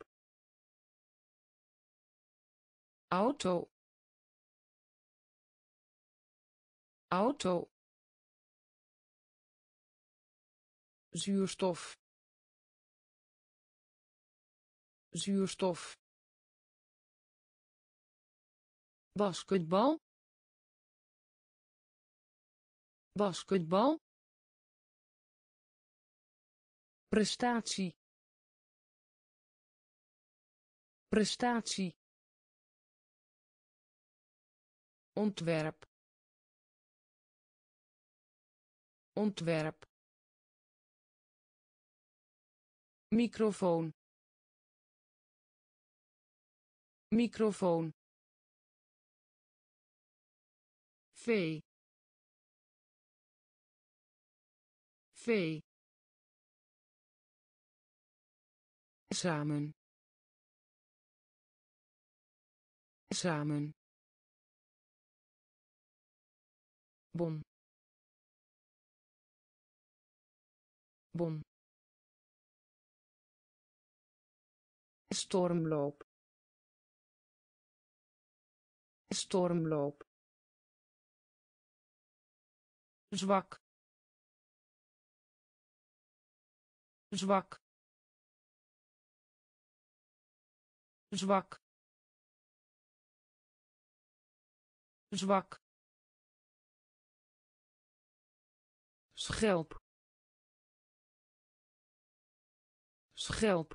S1: auto auto zuurstof zuurstof basketbal basketbal prestatie prestatie ontwerp ontwerp microfoon microfoon vee vee samen samen bon bon stormloop stormloop zwak zwak zwak zwak schelp schelp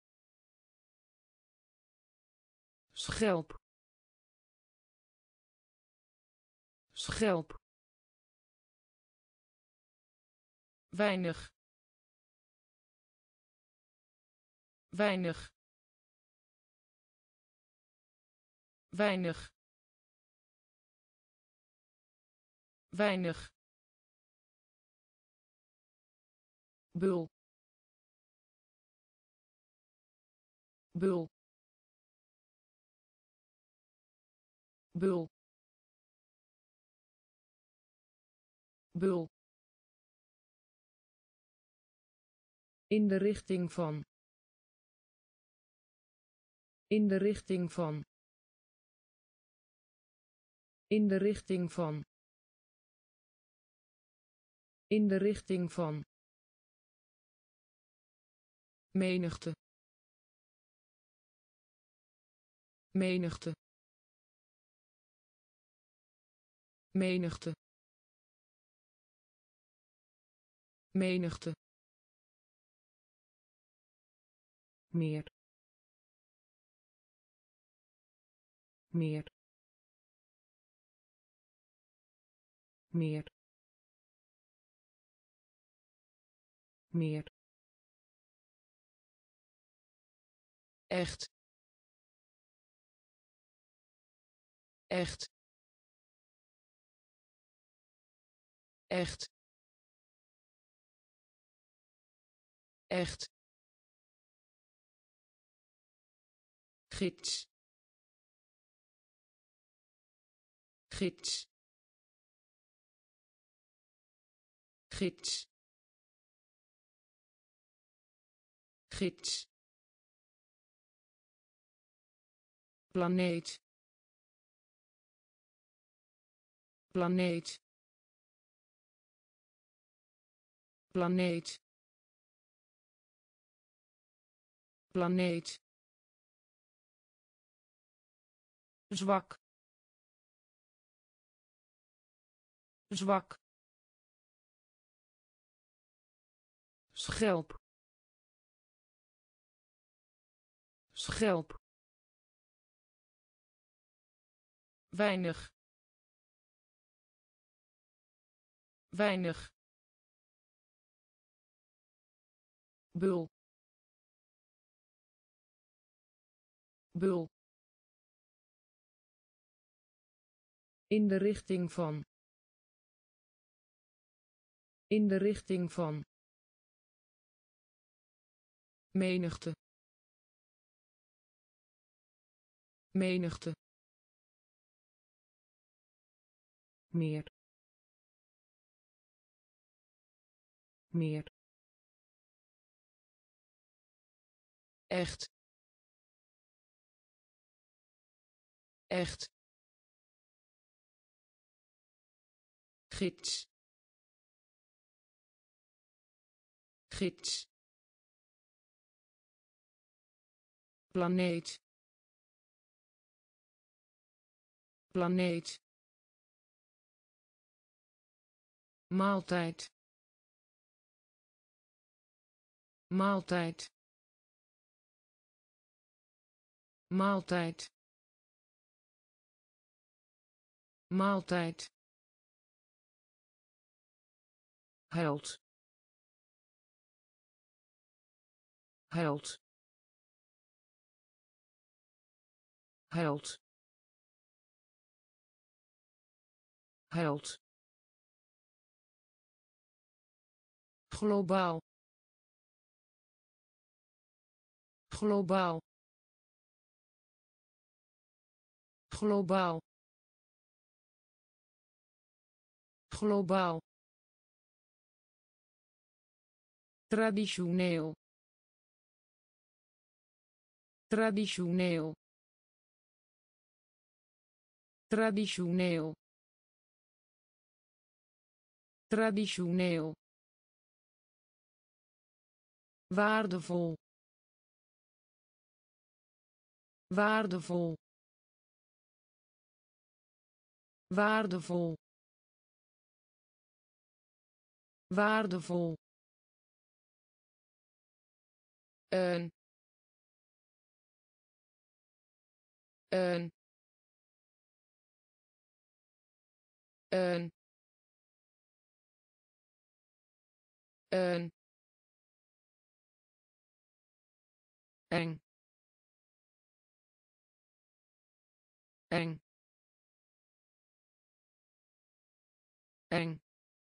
S1: schelp schelp weinig weinig weinig weinig bul bul bul bul, in de richting van, in de richting van, in de richting van, in de richting van, menigte, menigte, menigte, menigte, meer, meer, meer, meer, echt, echt, echt, echt, gids, gids, gids, gids, planeet, planeet, planeet, planeet, zwak, zwak, schelp, schelp, weinig, weinig, bul, bul, in de richting van, in de richting van, menigte, menigte, meer, meer, echt, echt, gids, gids, planeet, planeet, maaltijd, maaltijd, maaltijd, maaltijd, held, held, held, held, globaal, globaal, globaal, globaal, traditioneel, traditioneel, traditioneel, traditioneel, waardevol, waardevol, waardevol, waardevol, een, een, een, een, eng, eng, eng,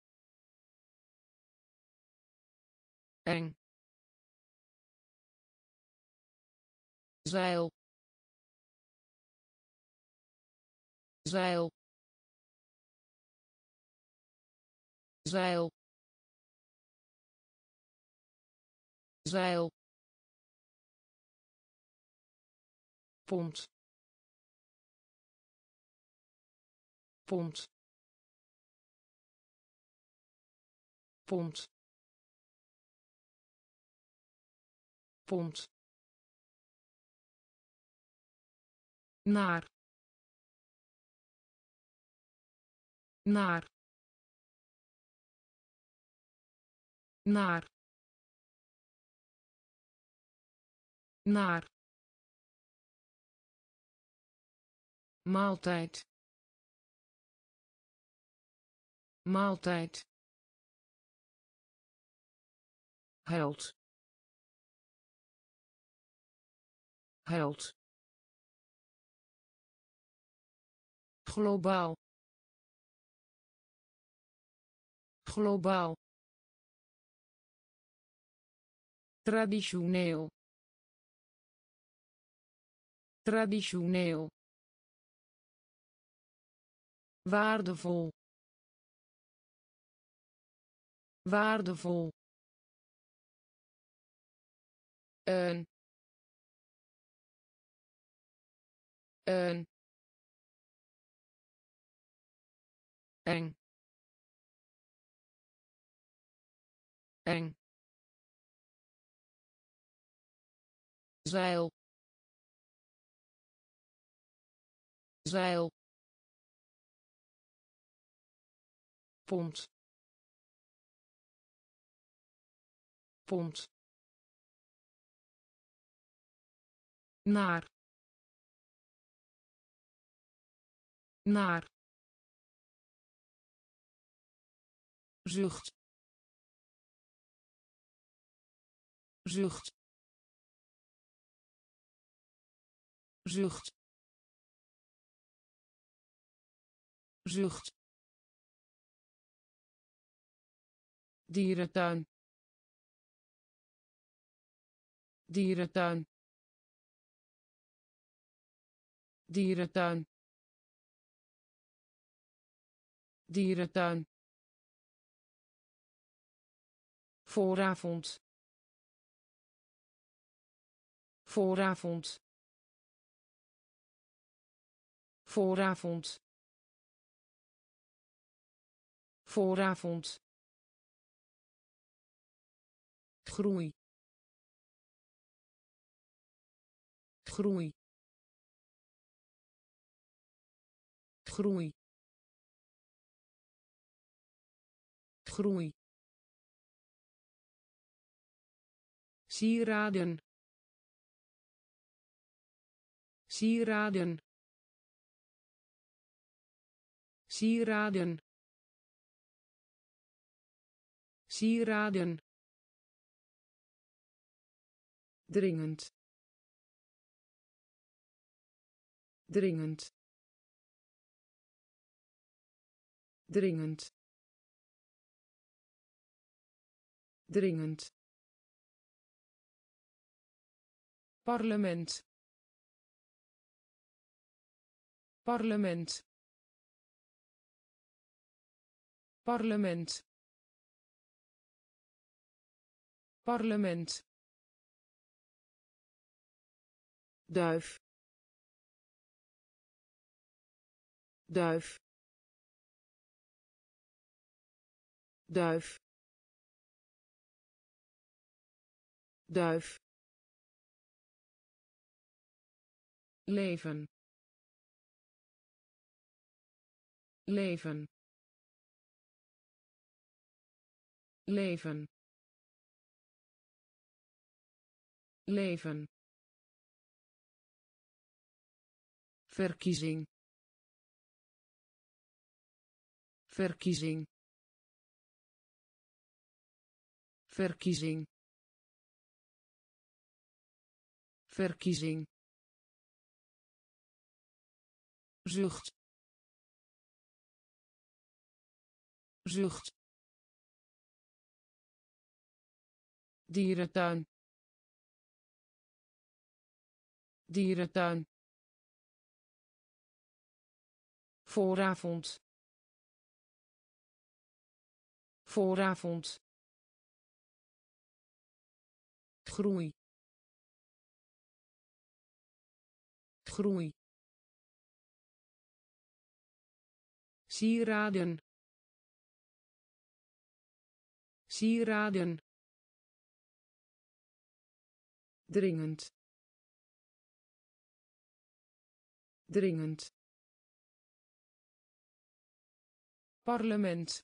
S1: eng, zeil, zeil, zeil, zeil, pond, pond, pond, pond, naar, naar, naar, naar, maaltijd, maaltijd, held, held, globaal, globaal, traditioneel, traditioneel, waardevol, waardevol, een, een, eng, eng, zeil, zeil, pond, pond, naar, naar, zucht, zucht, zucht, zucht, dierentuin, dierentuin, dierentuin, dierentuin, vooravond, vooravond, vooravond, vooravond, groei, groei, groei, groei, sieraden, sieraden, sieraden, sieraden, dringend, dringend, dringend, dringend, parlement, parlement, parlement, parlement, duif, duif, duif, duif, leven, leven, leven, leven, verkiezing, verkiezing, verkiezing, verkiezing, zucht, zucht, dierentuin, dierentuin, vooravond, vooravond, groei, groei, sieraden, sieraden, dringend, dringend, parlement,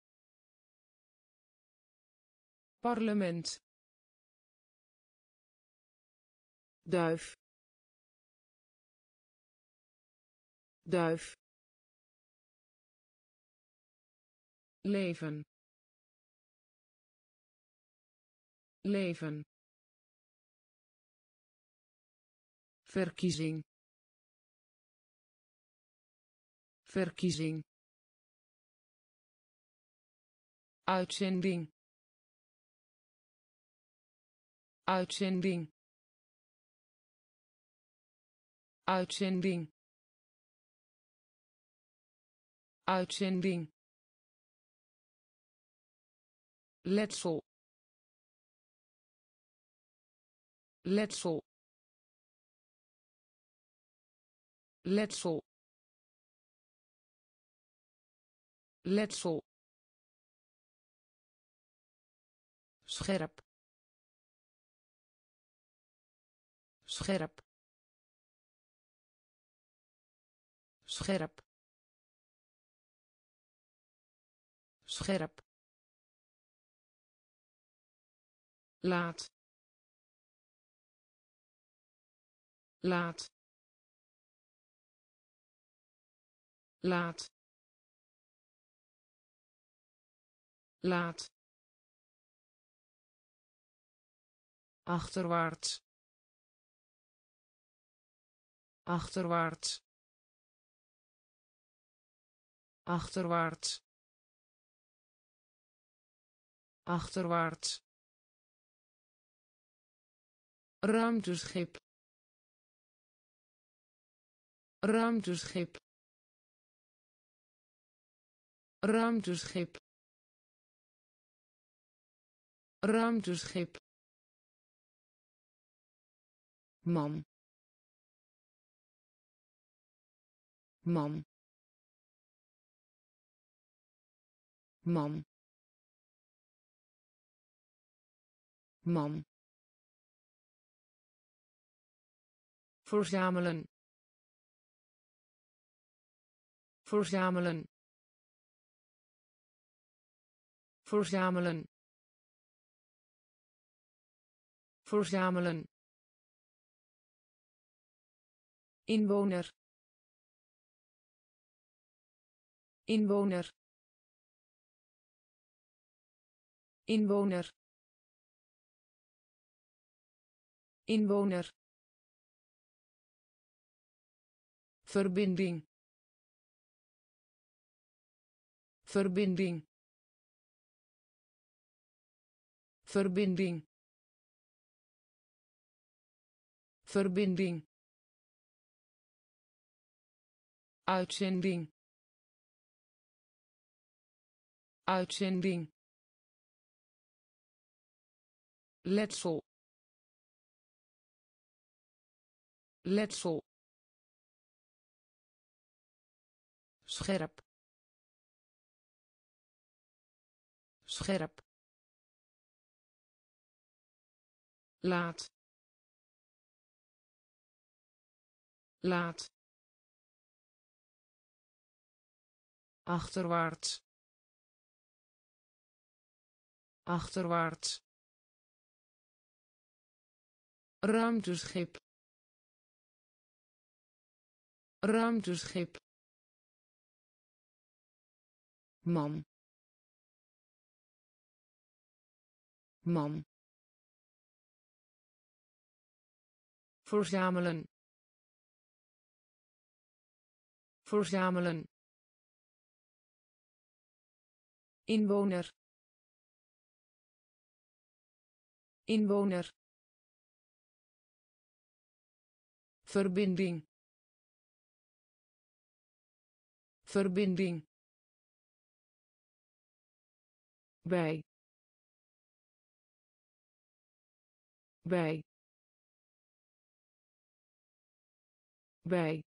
S1: parlement, duif, duif, leven, leven, verkiezing, verkiezing, uitzending, uitzending, uitzending, uitzending, letsel, letsel, letsel, letsel, scherp, scherp, scherp, scherp, laat, laat, laat, laat, achterwaarts, achterwaarts, achterwaarts, achterwaarts, ruimteschip, ruimteschip, ruimteschip, ruimteschip, man, man, man, man, verzamelen, verzamelen, verzamelen, verzamelen, inwoner, inwoner, inwoner, inwoner, verbinding, verbinding, verbinding, verbinding, uitzending, uitzending, letsel, letsel, scherp, scherp, laat, laat, achterwaarts, achterwaarts, ruimteschip, ruimteschip, man, man, verzamelen, verzamelen, inwoner, inwoner, verbinding, verbinding, bij bij bij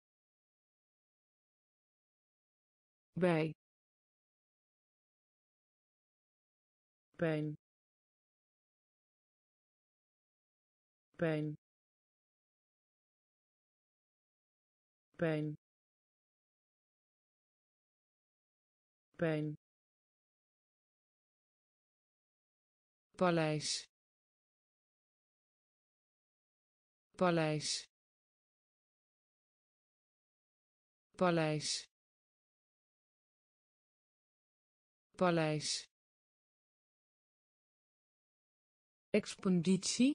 S1: bij pijn pijn pijn pijn paleis paleis paleis paleis expeditie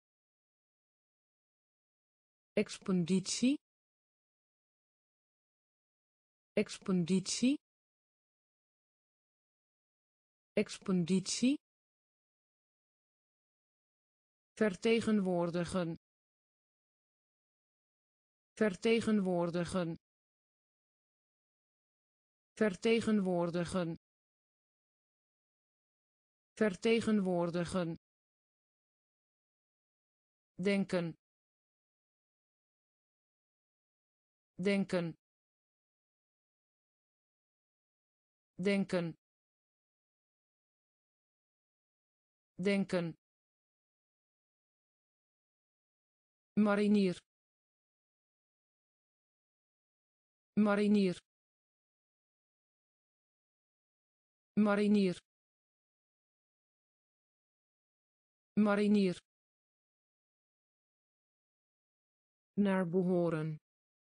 S1: expeditie expeditie expeditie vertegenwoordigen vertegenwoordigen vertegenwoordigen vertegenwoordigen denken denken denken denken marinier marinier marinier marinier naar behoren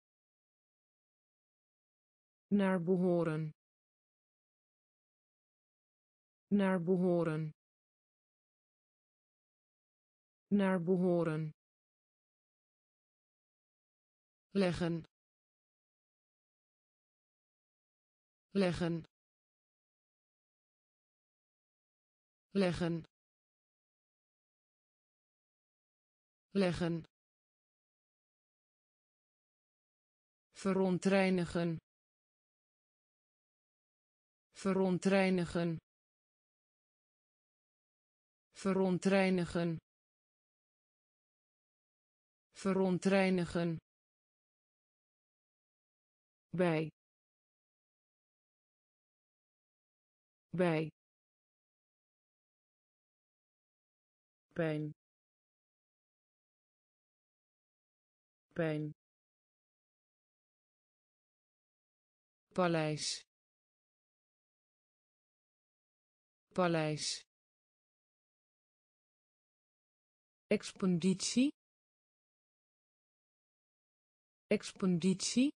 S1: naar behoren naar behoren naar behoren leggen leggen leggen leggen verontreinigen verontreinigen verontreinigen verontreinigen bij bij pijn pijn paleis paleis expeditie expeditie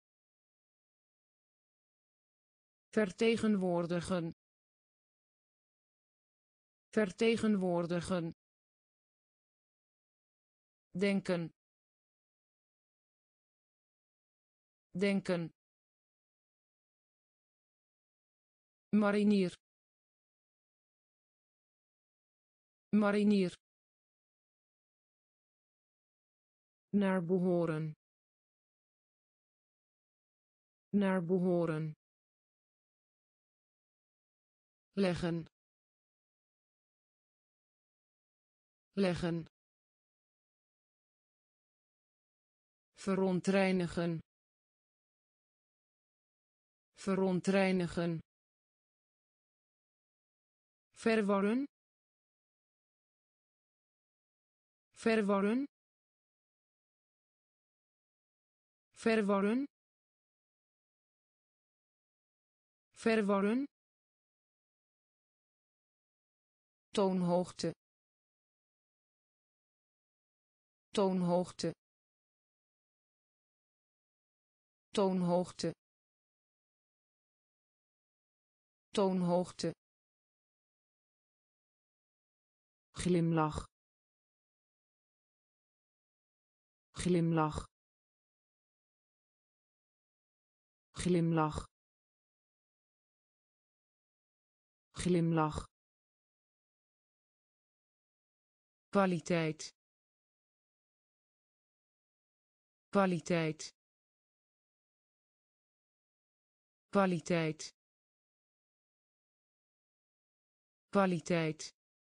S1: vertegenwoordigen vertegenwoordigen denken denken marinier marinier naar behoren naar behoren leggen leggen verontreinigen verontreinigen verwarren verwarren verwarren verwarren toonhoogte toonhoogte toonhoogte toonhoogte glimlach glimlach glimlach glimlach kwaliteit kwaliteit kwaliteit kwaliteit,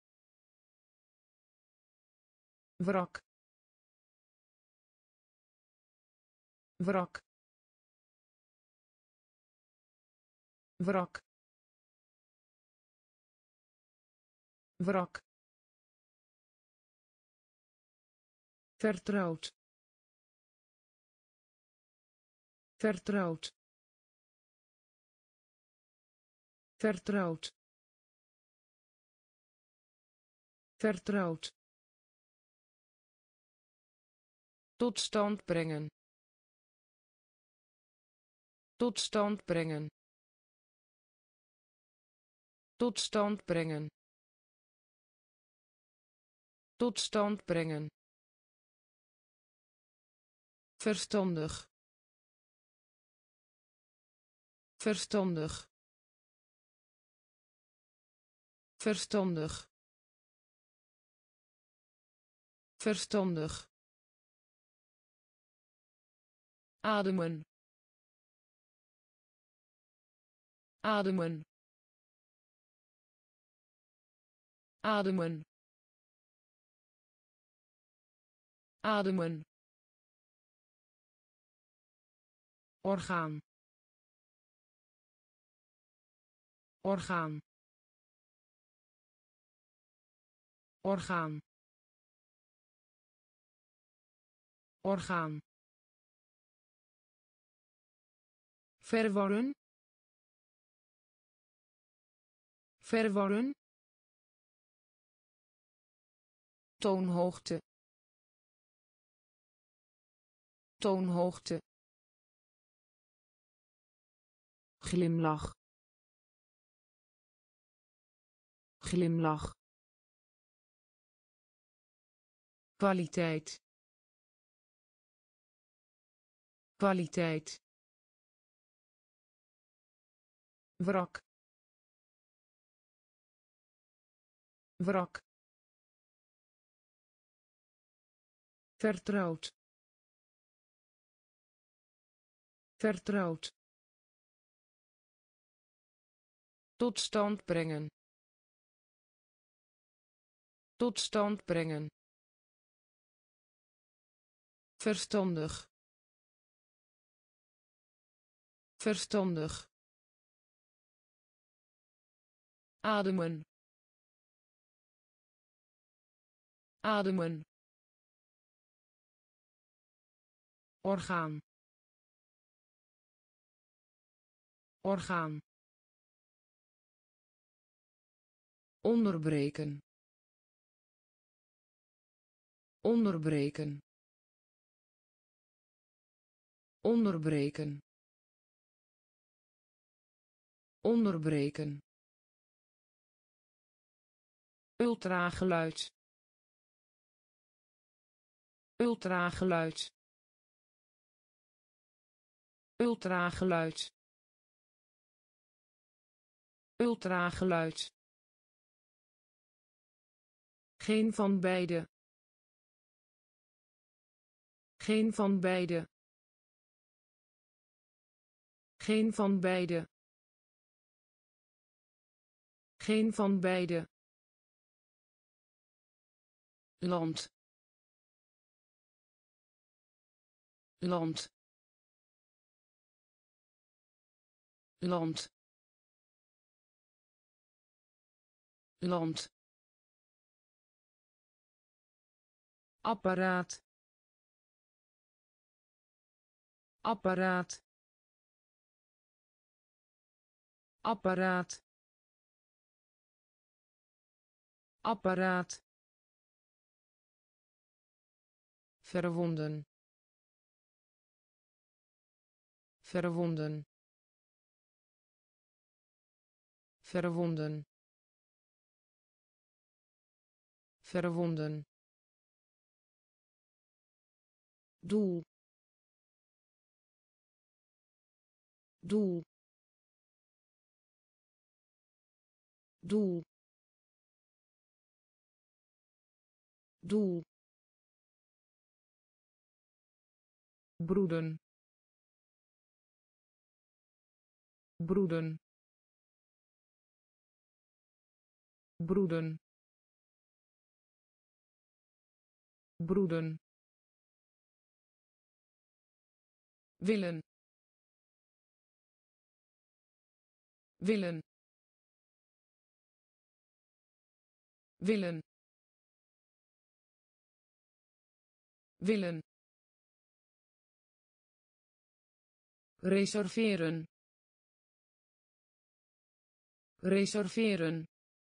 S1: wrak, wrak, wrak, wrak, vertrouwd, vertrouwd, vertrouwd, vertrouwd, tot stand brengen, tot stand brengen, tot stand brengen, tot stand brengen, verstandig, verstandig, verstandig, verstandig, ademen, ademen, ademen, ademen, orgaan, orgaan, orgaan, orgaan, verworren, verworren, toonhoogte, toonhoogte, glimlach, glimlach, kwaliteit, kwaliteit, wrak, wrak, vertrouwd, vertrouwd, tot stand brengen, tot stand brengen, verstandig, verstandig, ademen, ademen, orgaan, orgaan, onderbreken, onderbreken, onderbreken, onderbreken, ultrageluid, ultrageluid, ultrageluid, ultrageluid, geen van beide, geen van beide, geen van beide, geen van beide, land, land, land, land, apparaat, apparaat, apparaat, apparaat, verwonden, verwonden, verwonden, verwonden, doel, doel, doel, doel, broeden, broeden, broeden broeden willen willen willen willen reserveren reserveren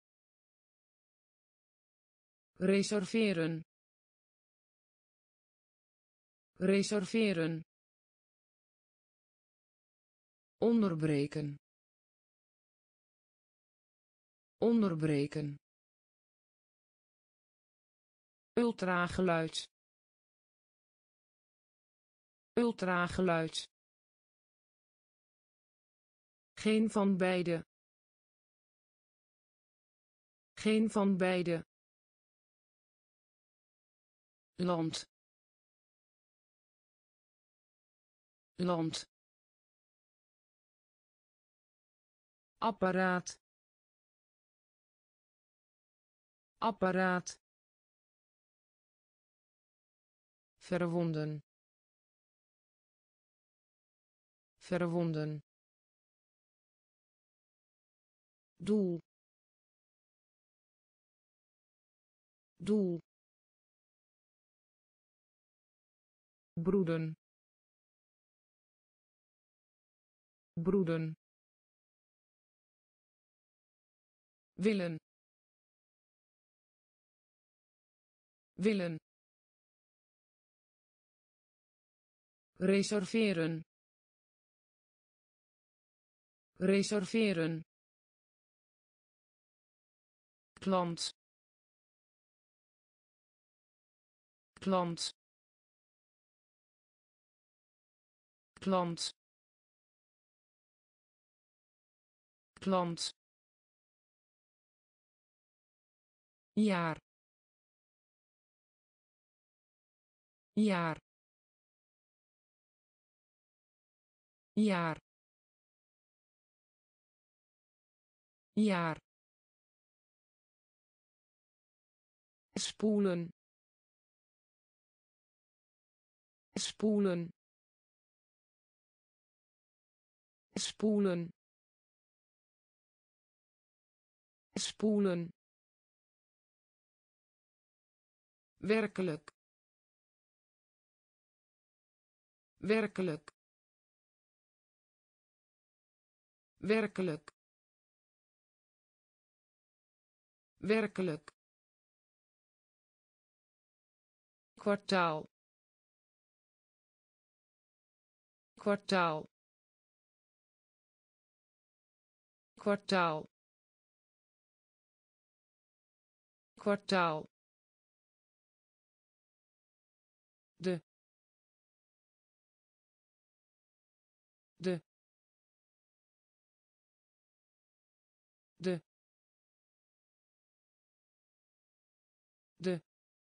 S1: reserveren reserveren onderbreken onderbreken ultrageluid ultrageluid geen van beide geen van beide land land apparaat apparaat verwonden verwonden doel doel broeden broeden willen willen reserveren reserveren klant klant klant klant jaar jaar jaar jaar spoelen spoelen spoelen spoelen werkelijk werkelijk werkelijk werkelijk kwartaal kwartaal kwartaal kwartaal de de de de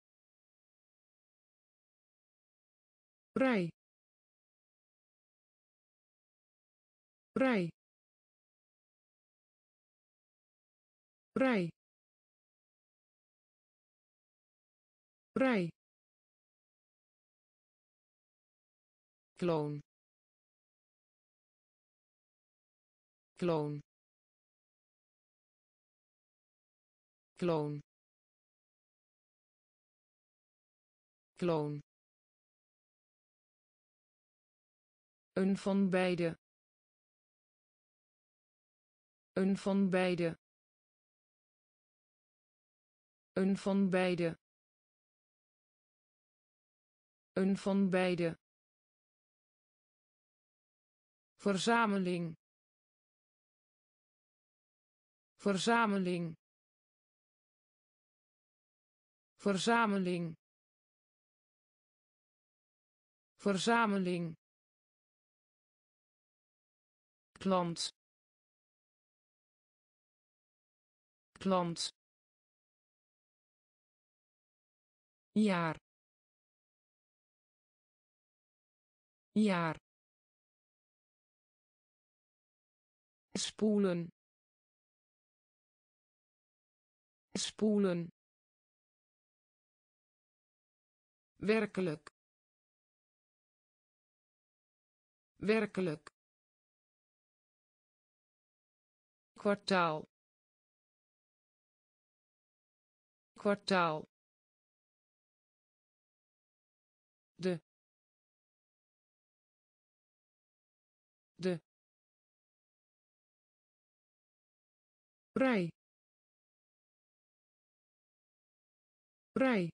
S1: vrij vrij vrij vrij kloon kloon kloon kloon een van beide een van beide een van beide een van beide verzameling verzameling verzameling verzameling klant klant jaar jaar spoelen spoelen, werkelijk, werkelijk, kwartaal, kwartaal, de, de, brei, brei,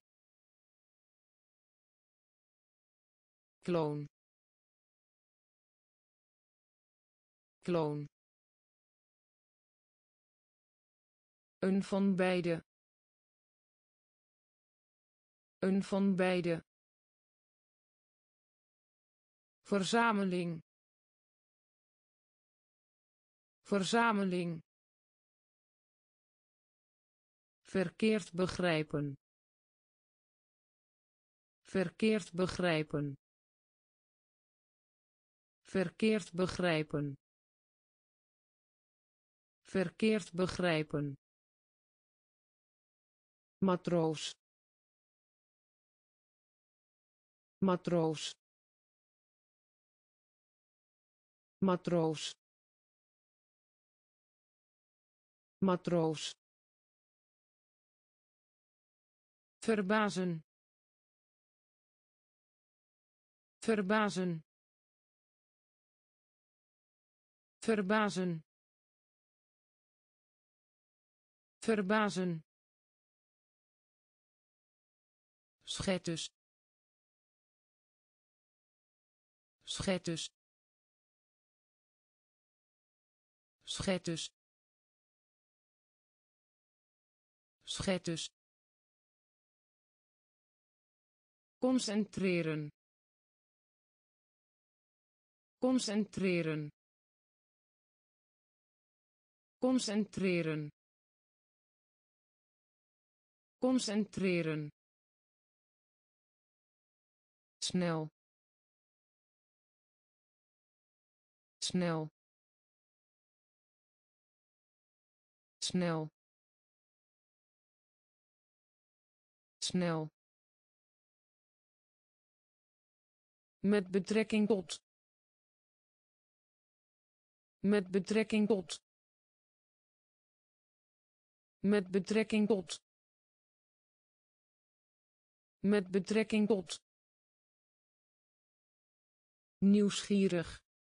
S1: kloon, kloon, een van beide, een van beide, verzameling, verzameling, verkeerd begrijpen, verkeerd begrijpen, verkeerd begrijpen, verkeerd begrijpen, matroos, matroos, matroos, matroos, verbazen, verbazen, verbazen, verbazen, schetus, schetus, schetus, schetus, concentreren, concentreren, concentreren, concentreren, snel, snel, snel, snel, met betrekking tot, met betrekking tot, met betrekking tot, met betrekking tot, nieuwsgierig,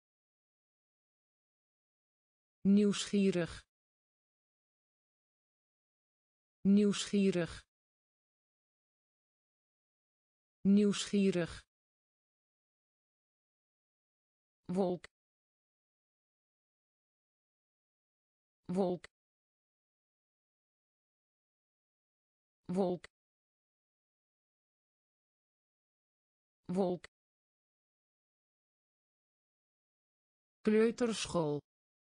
S1: nieuwsgierig, nieuwsgierig, nieuwsgierig, wolk, wolk, wolk, wolk, kleuterschool,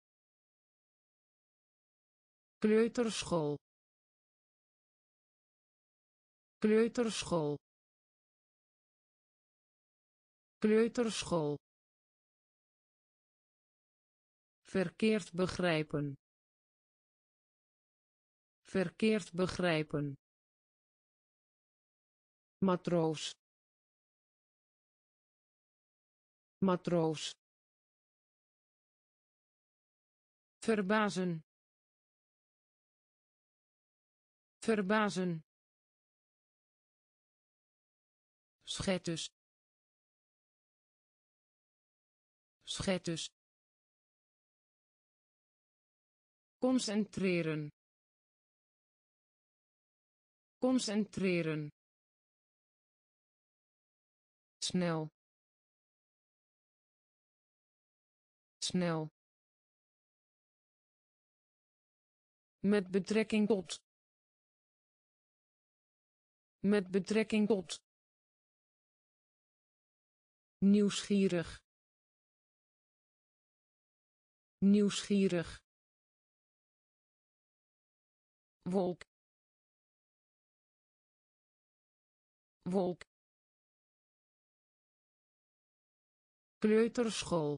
S1: kleuterschool, kleuterschool, kleuterschool, verkeerd begrijpen, verkeerd begrijpen, matroos, matroos, verbazen, verbazen, schetus, schetus, concentreren, concentreren, snel, snel, met betrekking tot, met betrekking tot, nieuwsgierig, nieuwsgierig, wolk, wolk, kleuterschool,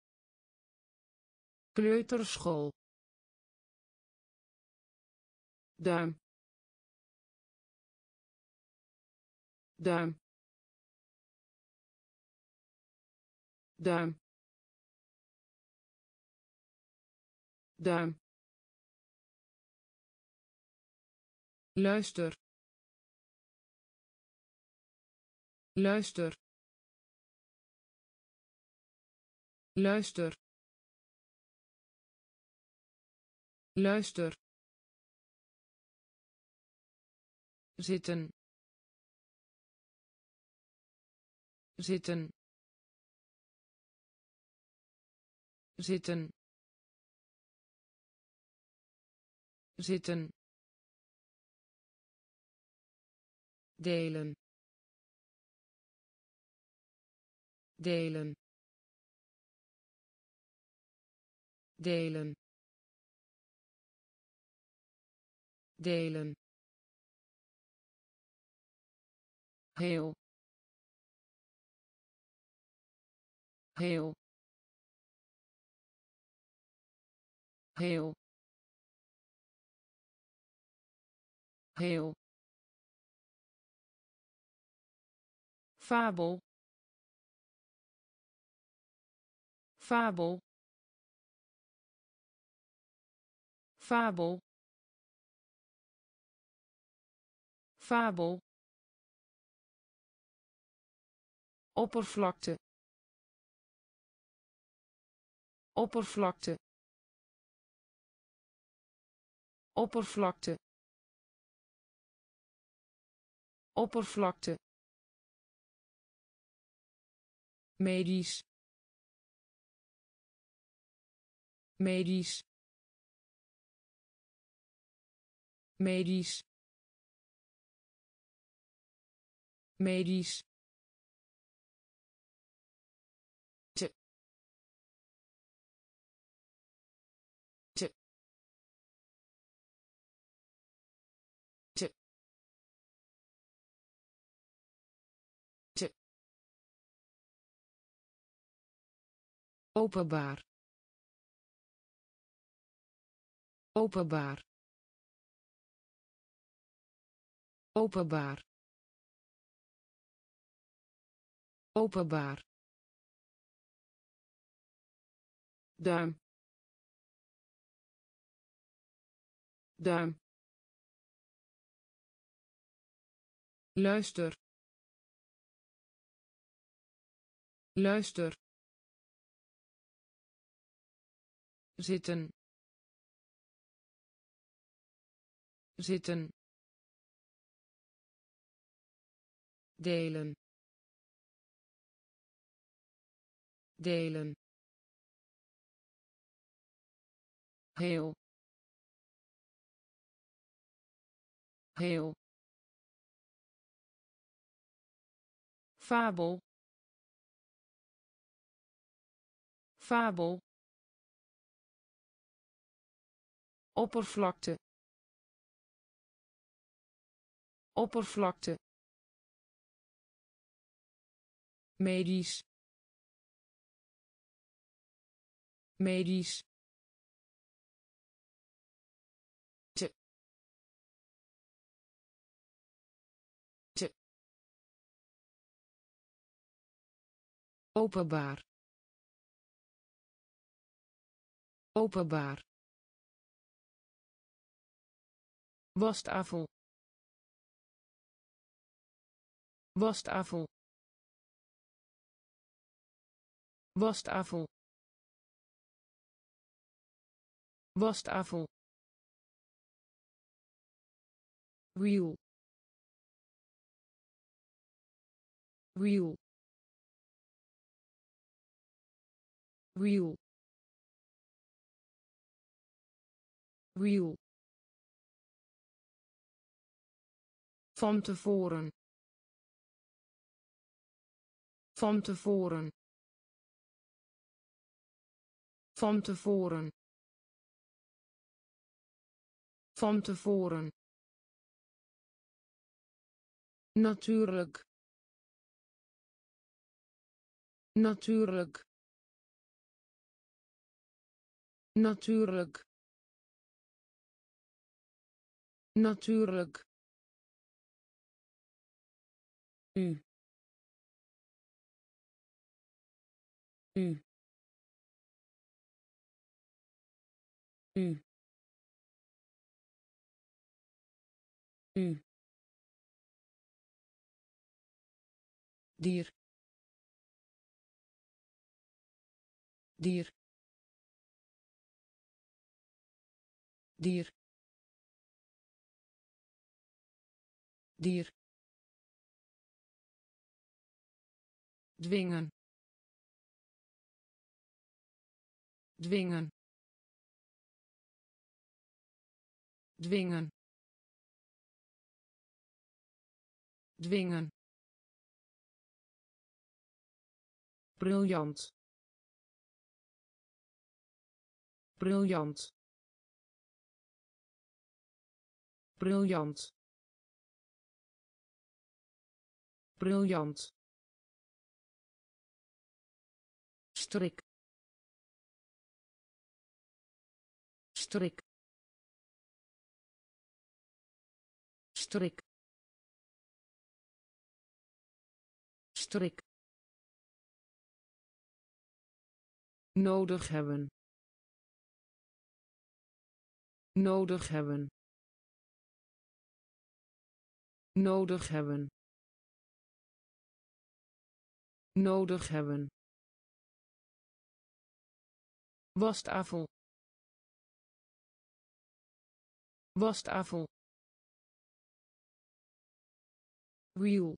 S1: kleuterschool, duim duim duim duim luister luister luister luister zitten zitten zitten zitten delen delen delen delen heel heel heel heel fabel fabel fabel fabel oppervlakte oppervlakte oppervlakte oppervlakte medisch medisch medisch medisch te te te te openbaar openbaar openbaar openbaar duim duim luister luister zitten zitten delen delen heel heel fabel fabel oppervlakte oppervlakte medisch medisch te te openbaar openbaar wastafel wastafel wastafel wastafel wiel wiel wiel wiel van tevoren van tevoren van tevoren van tevoren natuurlijk natuurlijk natuurlijk Natuurlijk.
S2: U. U. U. U. Dier. Dier. Dier. Dier. Dwingen. Dwingen. Dwingen. Dwingen. Briljant. Briljant. Briljant. Briljant. Strik. Strik. Strik. Strik. Nodig hebben. Nodig hebben. Nodig hebben. Nodig hebben. Wastafel. Wastafel. Wiel.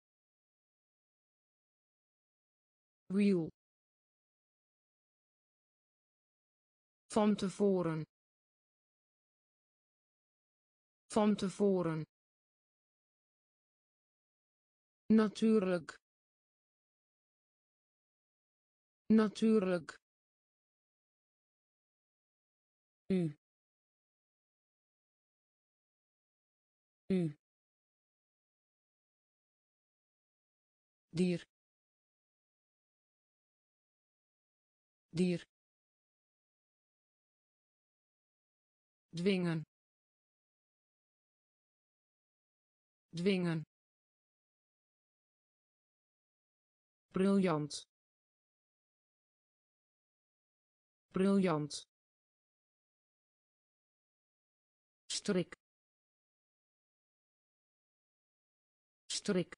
S2: Wiel. Van tevoren. Van tevoren. Natuurlijk. Natuurlijk. U. U. Dier. Dier.
S1: Dwingen. Dwingen. Briljant. Briljant. Strik. Strik.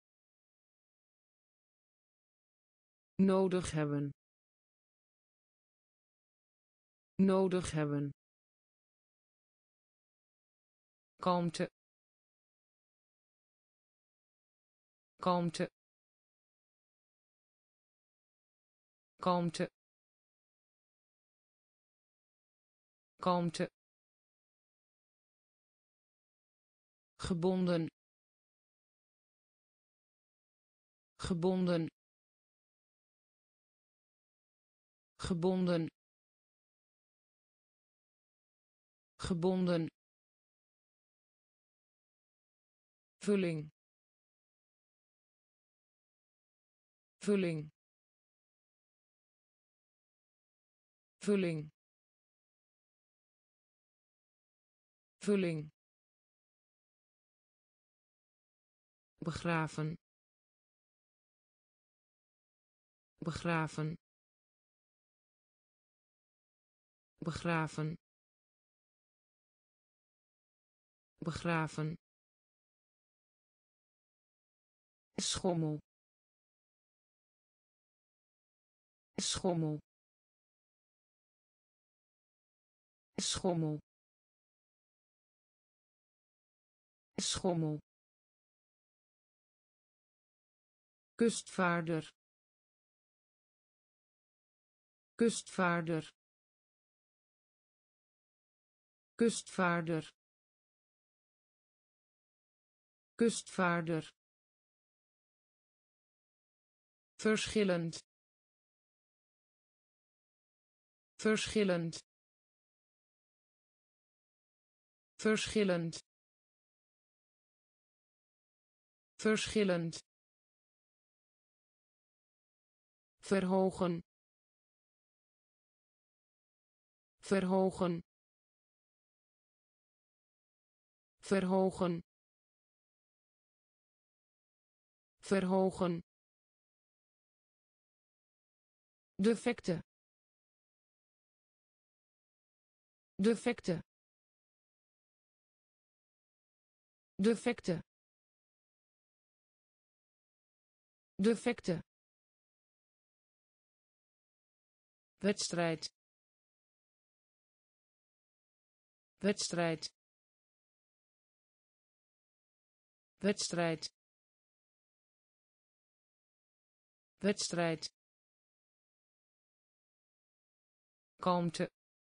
S1: Nodig hebben. Nodig hebben. Kalmte. Kalmte. Kalmte. Kalmte. Gebonden. Gebonden. Gebonden. Gebonden. Vulling. Vulling. Vulling. Vulling. Begraven. Begraven. Begraven. Begraven. Schommel. Schommel. Schommel. Schommel. Kustvaarder. Kustvaarder. Kustvaarder. Kustvaarder. Verschillend. Verschillend. Verschillend. Verschillend. Verhogen. Verhogen.
S2: verhogen verhogen defecte defecte defecte defecte wedstrijd wedstrijd wedstrijd wedstrijd kalmte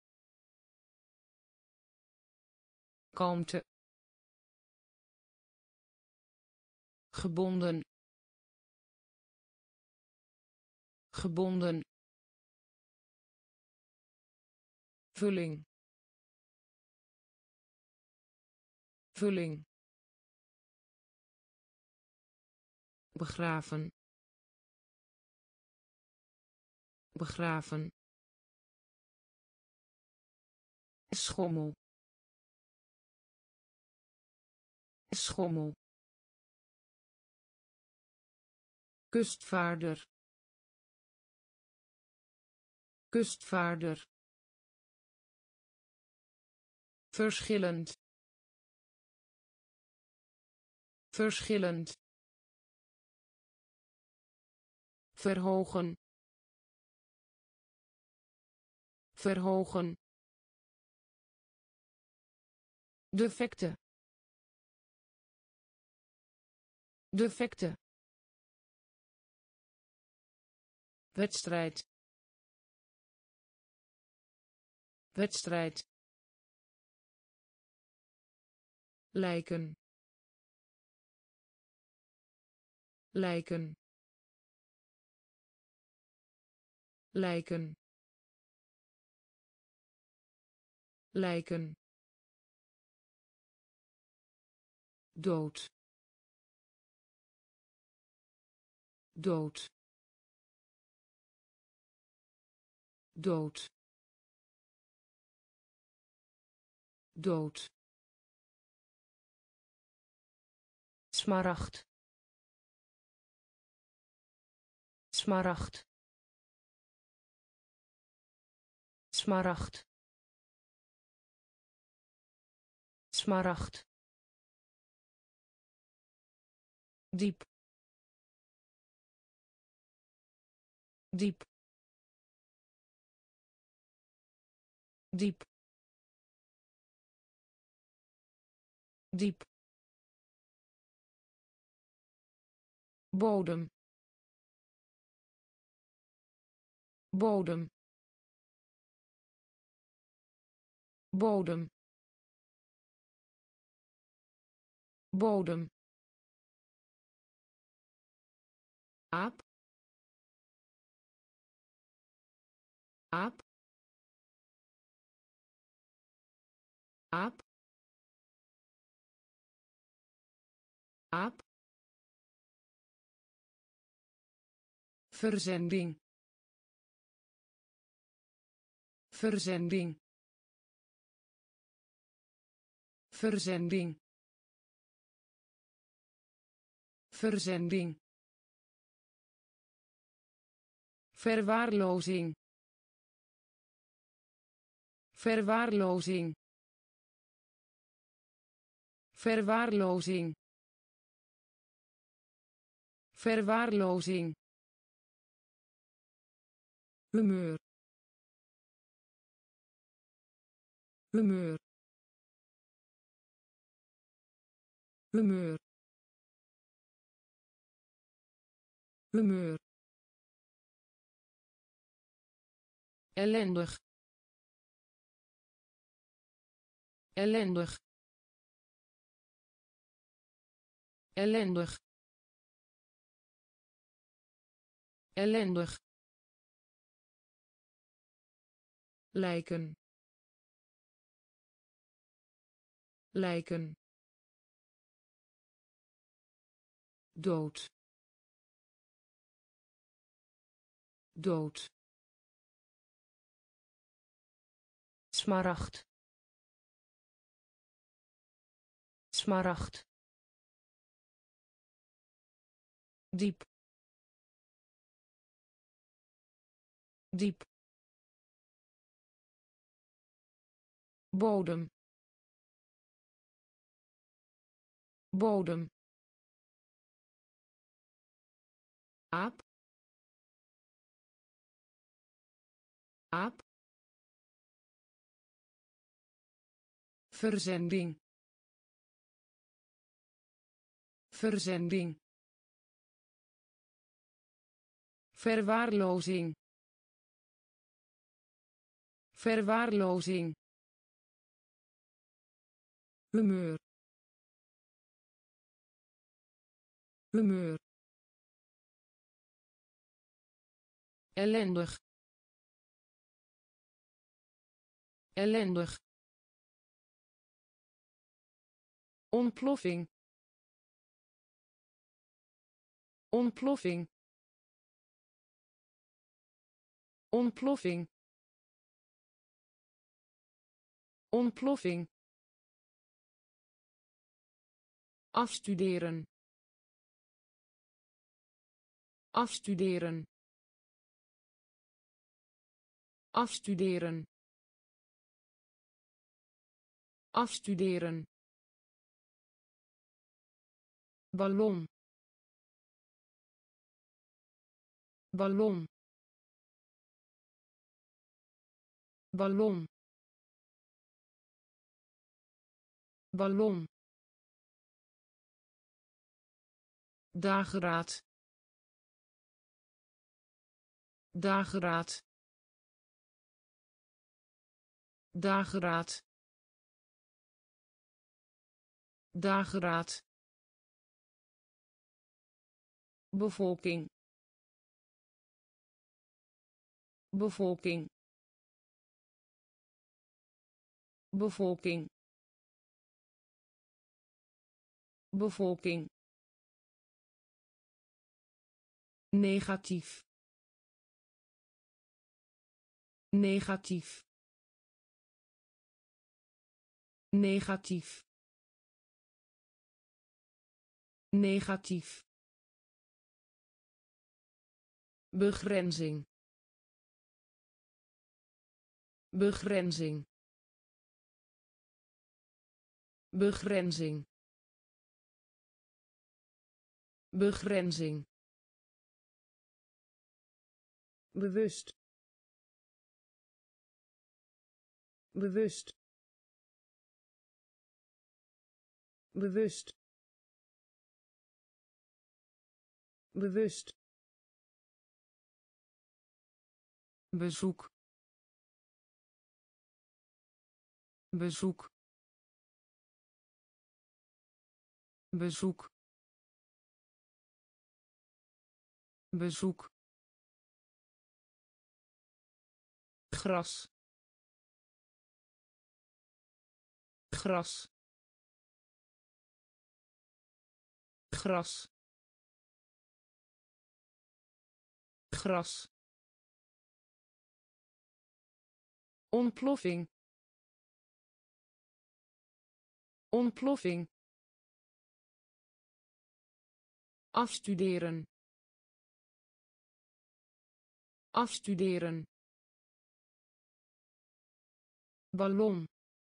S2: kalmte gebonden gebonden vulling vulling begraven begraven schommel schommel kustvaarder kustvaarder verschillend verschillend verhogen verhogen defecte defecte wedstrijd wedstrijd lijken lijken lijken lijken dood dood dood dood smaragd smaragd smaragd smaragd diep diep diep diep bodem bodem bodem bodem aap aap aap aap verzending verzending verzending verzending verwaarlozing verwaarlozing verwaarlozing verwaarlozing humeur humeur humeur humeur ellendig ellendig ellendig ellendig lijken lijken dood dood smaragd smaragd, diep, diep, bodem, bodem, aap, aap, verzending, verzending, verwaarlozing, verwaarlozing, humeur, humeur, ellendig, ellendig, ontploffing, ontploffing, ontploffing, ontploffing, afstuderen, afstuderen, afstuderen, afstuderen, ballon, ballon, ballon, ballon, dageraad, dageraad, dageraad, dageraad, bevolking, bevolking, bevolking, bevolking, negatief, negatief, negatief, negatief, begrenzing, begrenzing, begrenzing, begrenzing, bewust, bewust, bewust, bewust, bezoek, bezoek, bezoek, bezoek, gras, gras, gras, gras, ontploffing, ontploffing, afstuderen, afstuderen, ballon,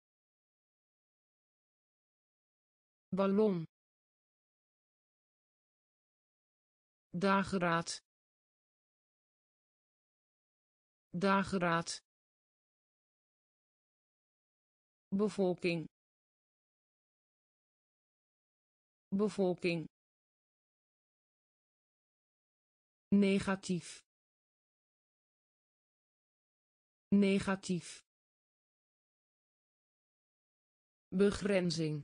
S2: ballon, dageraad, dageraad, bevolking, bevolking, negatief, negatief, begrenzing,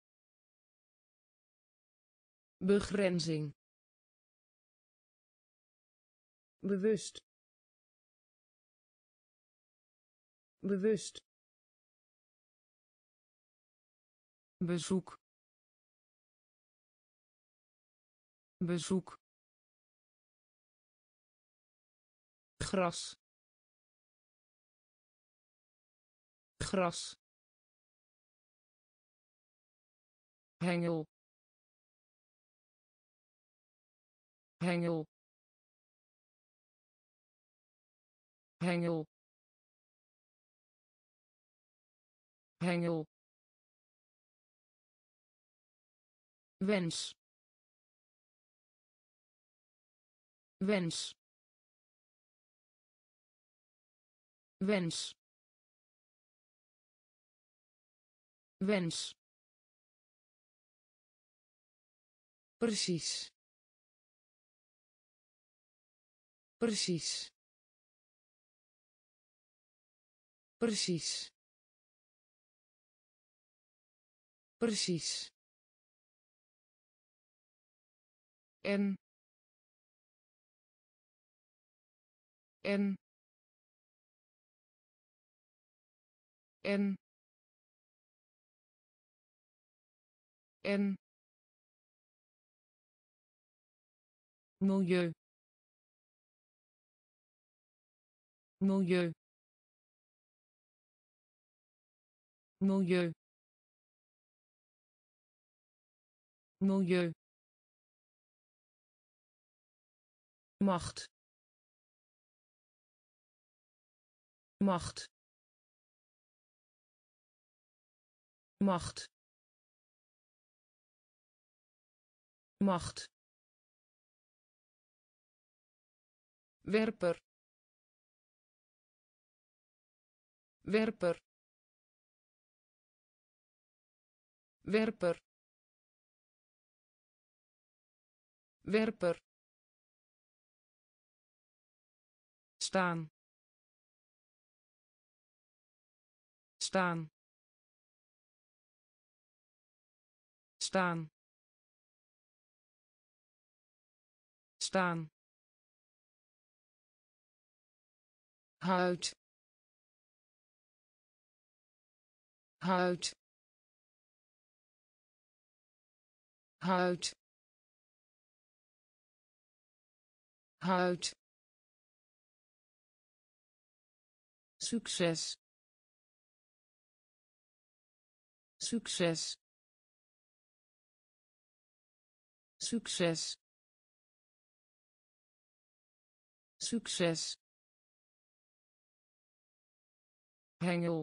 S2: begrenzing, bewust, bewust, bezoek, bezoek, gras, gras,
S1: hengel hengel hengel hengel wens wens wens wens precies precies precies precies en en en en milieu milieu milieu milieu macht macht macht macht werper werper werper werper staan staan staan staan huid huid huid huid succes succes succes succes hengel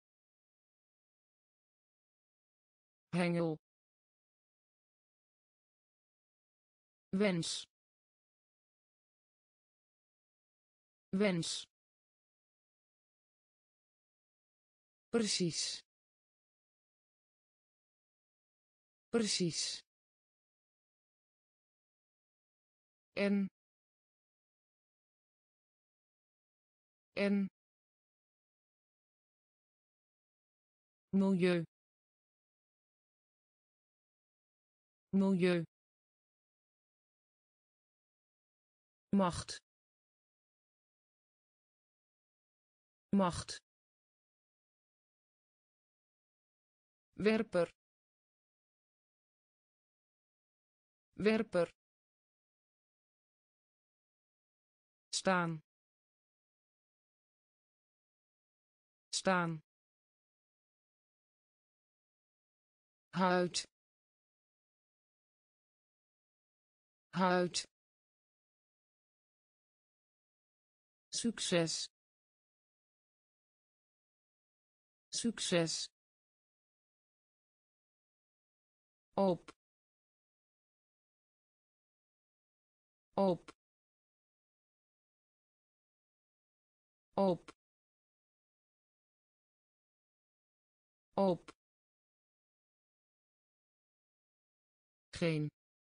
S1: hengel wens wens precies precies en en milieu milieu macht macht werper werper staan staan huid huid succes succes op op op op geen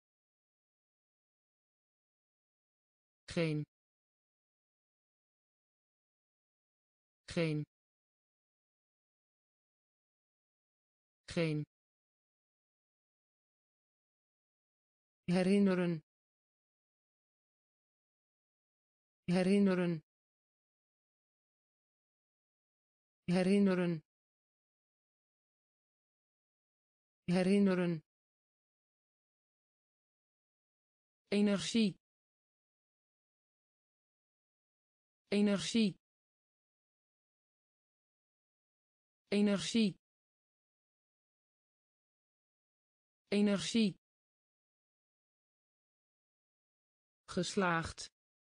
S1: geen geen geen herinneren herinneren herinneren herinneren energie energie energie energie,
S2: geslaagd,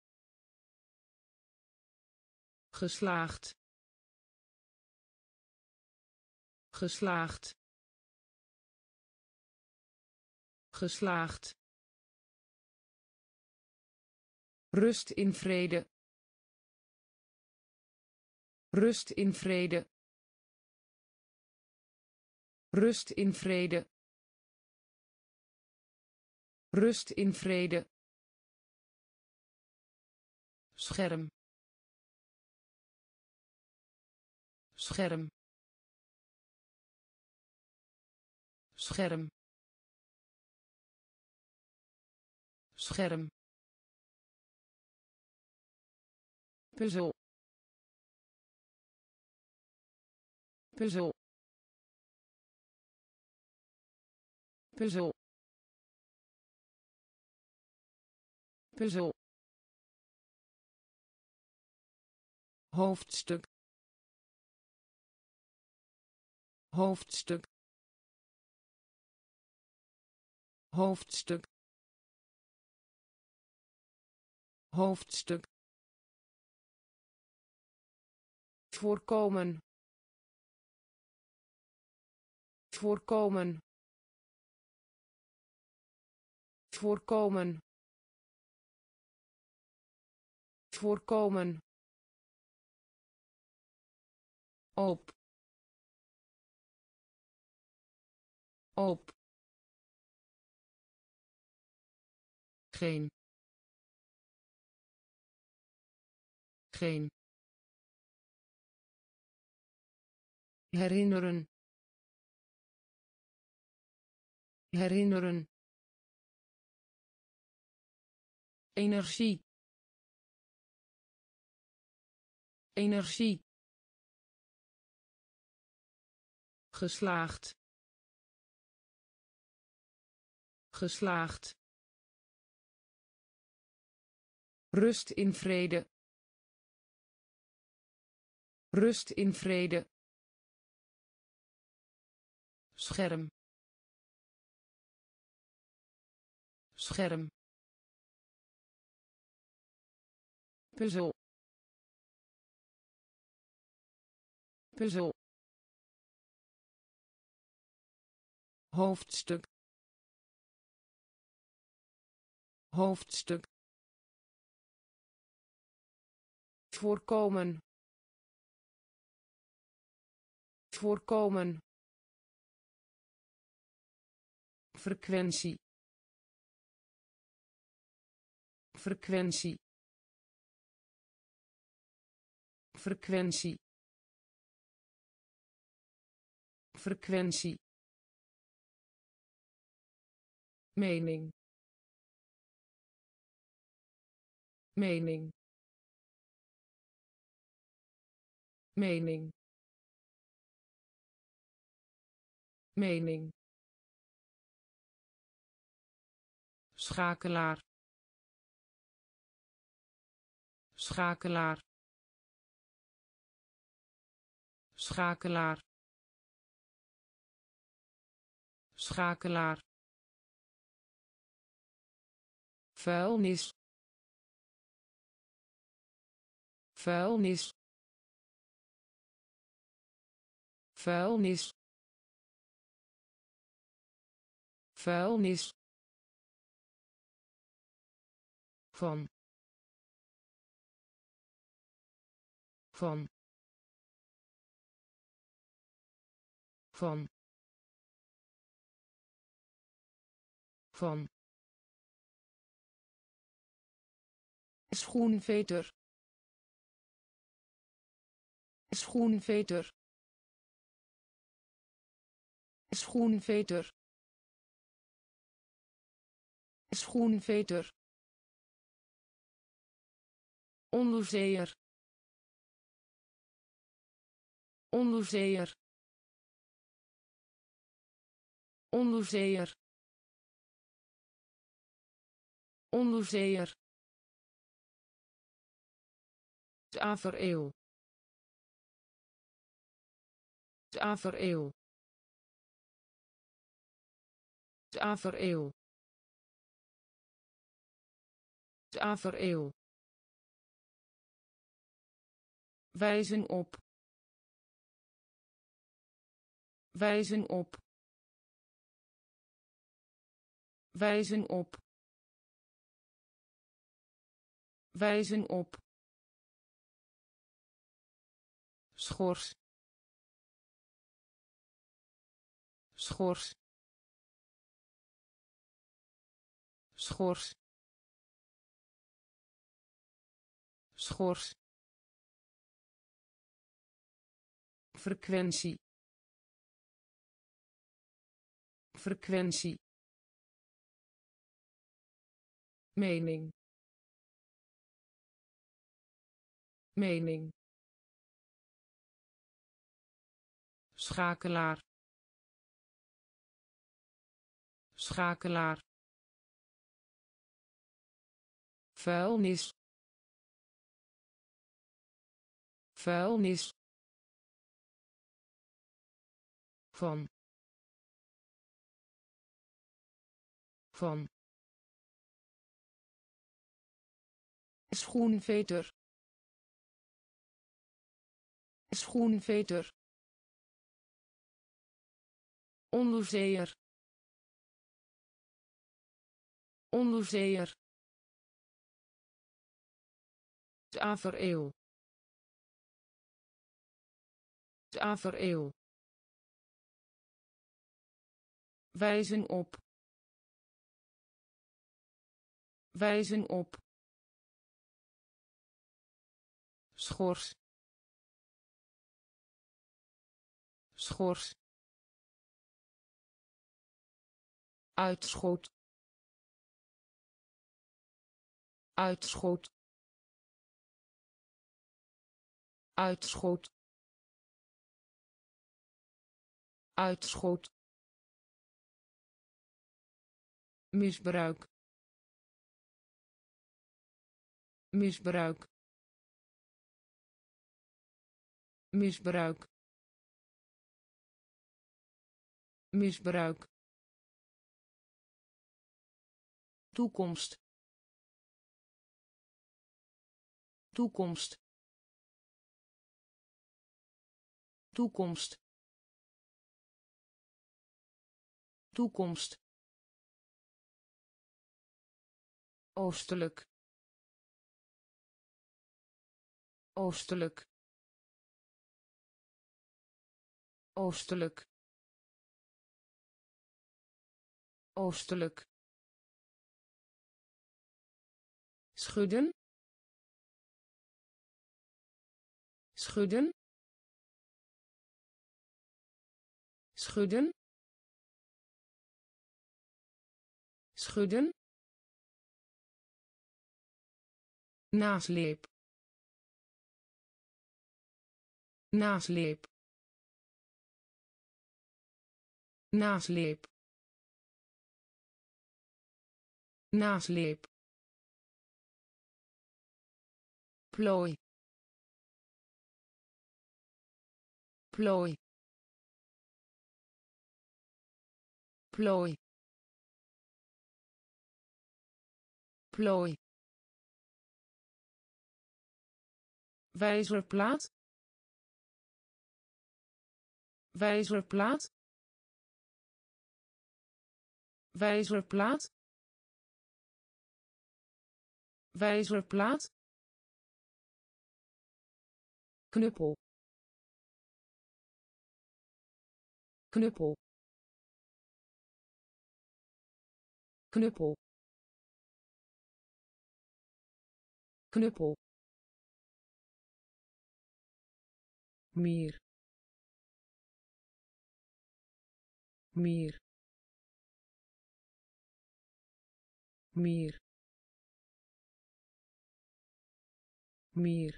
S2: geslaagd, geslaagd, geslaagd,
S1: rust in vrede, rust in vrede, rust in vrede, rust in vrede,
S2: scherm, scherm, scherm, scherm, puzzel, puzzel, puzzel, puzzel,
S1: hoofdstuk, hoofdstuk, hoofdstuk, hoofdstuk, voorkomen, voorkomen, voorkomen, voorkomen, op, op, geen, geen, herinneren, herinneren, energie, energie,
S2: geslaagd, geslaagd,
S1: rust in vrede, rust in vrede,
S2: scherm, scherm,
S1: puzzel, puzzel, hoofdstuk, hoofdstuk, voorkomen, voorkomen, frequentie, frequentie, frequentie, frequentie, mening, mening, mening, mening,
S2: schakelaar, schakelaar, schakelaar, schakelaar,
S1: vuilnis, vuilnis, vuilnis, vuilnis,
S2: van, van, van, van,
S1: schoenveter, schoenveter, schoenveter, schoenveter, onderzeeër, onderzeeër, onderzeeër, onderzeeër, tafereel, tafereel, tafereel tafereel wijzen op wijzen op wijzen op wijzen op schors schors schors schors frequentie frequentie mening mening schakelaar schakelaar vuilnis vuilnis van van schoenveter schoenveter onderzeeër onderzeeër tafereel tafereel wijzen op wijzen op schors schors uitschot uitschot uitschot uitschot misbruik misbruik misbruik misbruik toekomst toekomst toekomst toekomst oostelijk oostelijk oostelijk oostelijk schudden schudden schudden schudden nasleep nasleep nasleep nasleep plooi plooi plooi plooi wijzerplaat wijzerplaat wijzerplaat wijzerplaat knuppel knuppel knuppel knuppel mier mier mier mier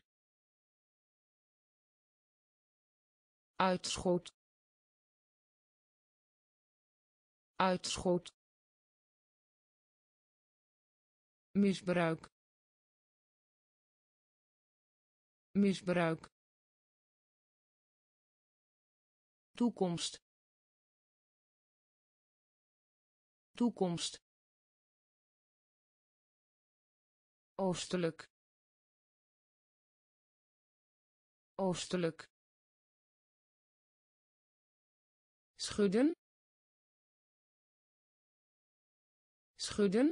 S1: uitschot uitschot misbruik misbruik toekomst toekomst, oostelijk, oostelijk, schudden, schudden,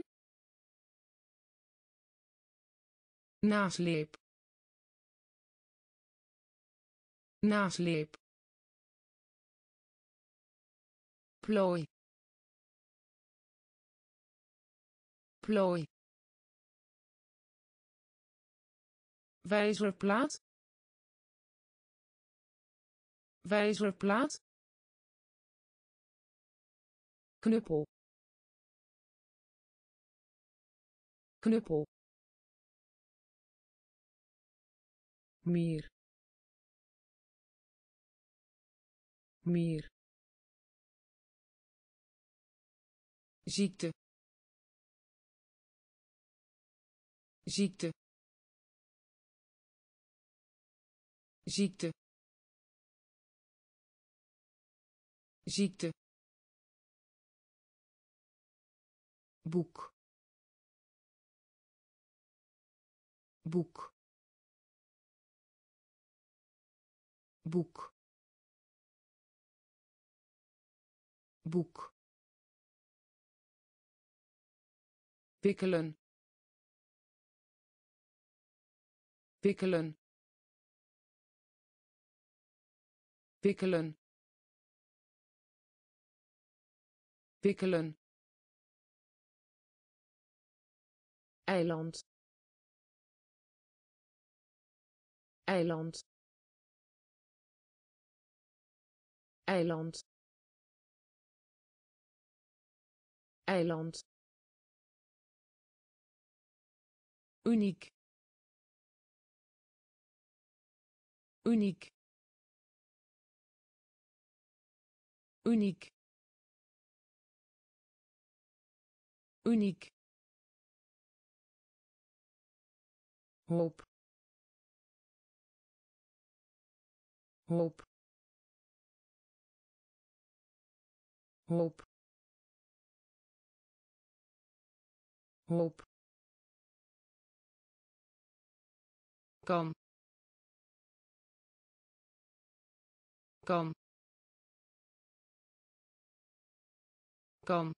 S1: nasleep, nasleep, plooi, plooi, wijzerplaat, wijzerplaat, knuppel, knuppel, mier, mier, ziekte, ziekte, ziekte, ziekte, boek, boek, boek, boek, wikkelen, wikkelen, wikkelen, wikkelen, eiland, eiland, eiland, eiland, uniek, uniek, uniek, uniek, hoop, hoop, hoop, hoop, kan, kan, kan,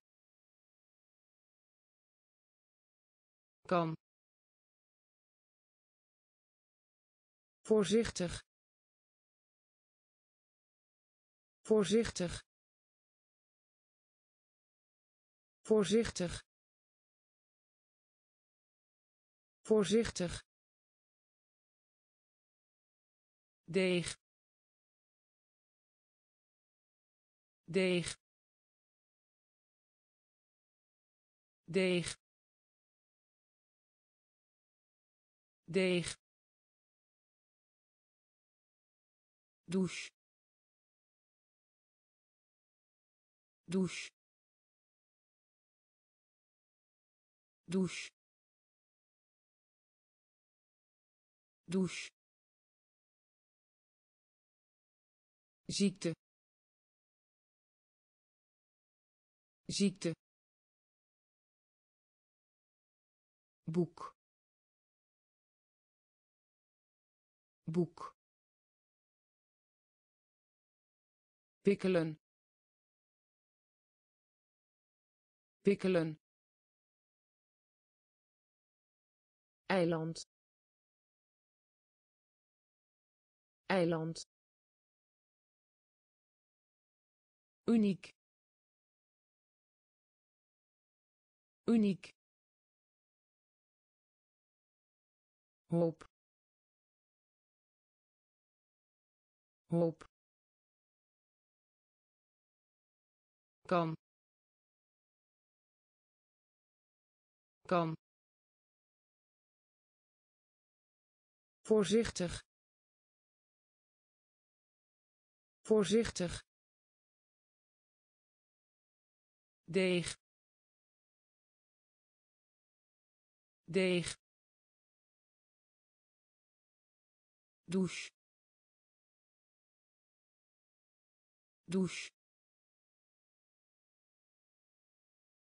S1: kan, voorzichtig, voorzichtig, voorzichtig, voorzichtig, deeg, deeg, deeg, deeg, douche, douche, douche, douche, ziekte, ziekte, boek, boek, wikkelen, wikkelen, eiland, eiland, uniek, uniek, hoop, hoop, kan, kan, voorzichtig, voorzichtig, deeg, deeg, douche, douche,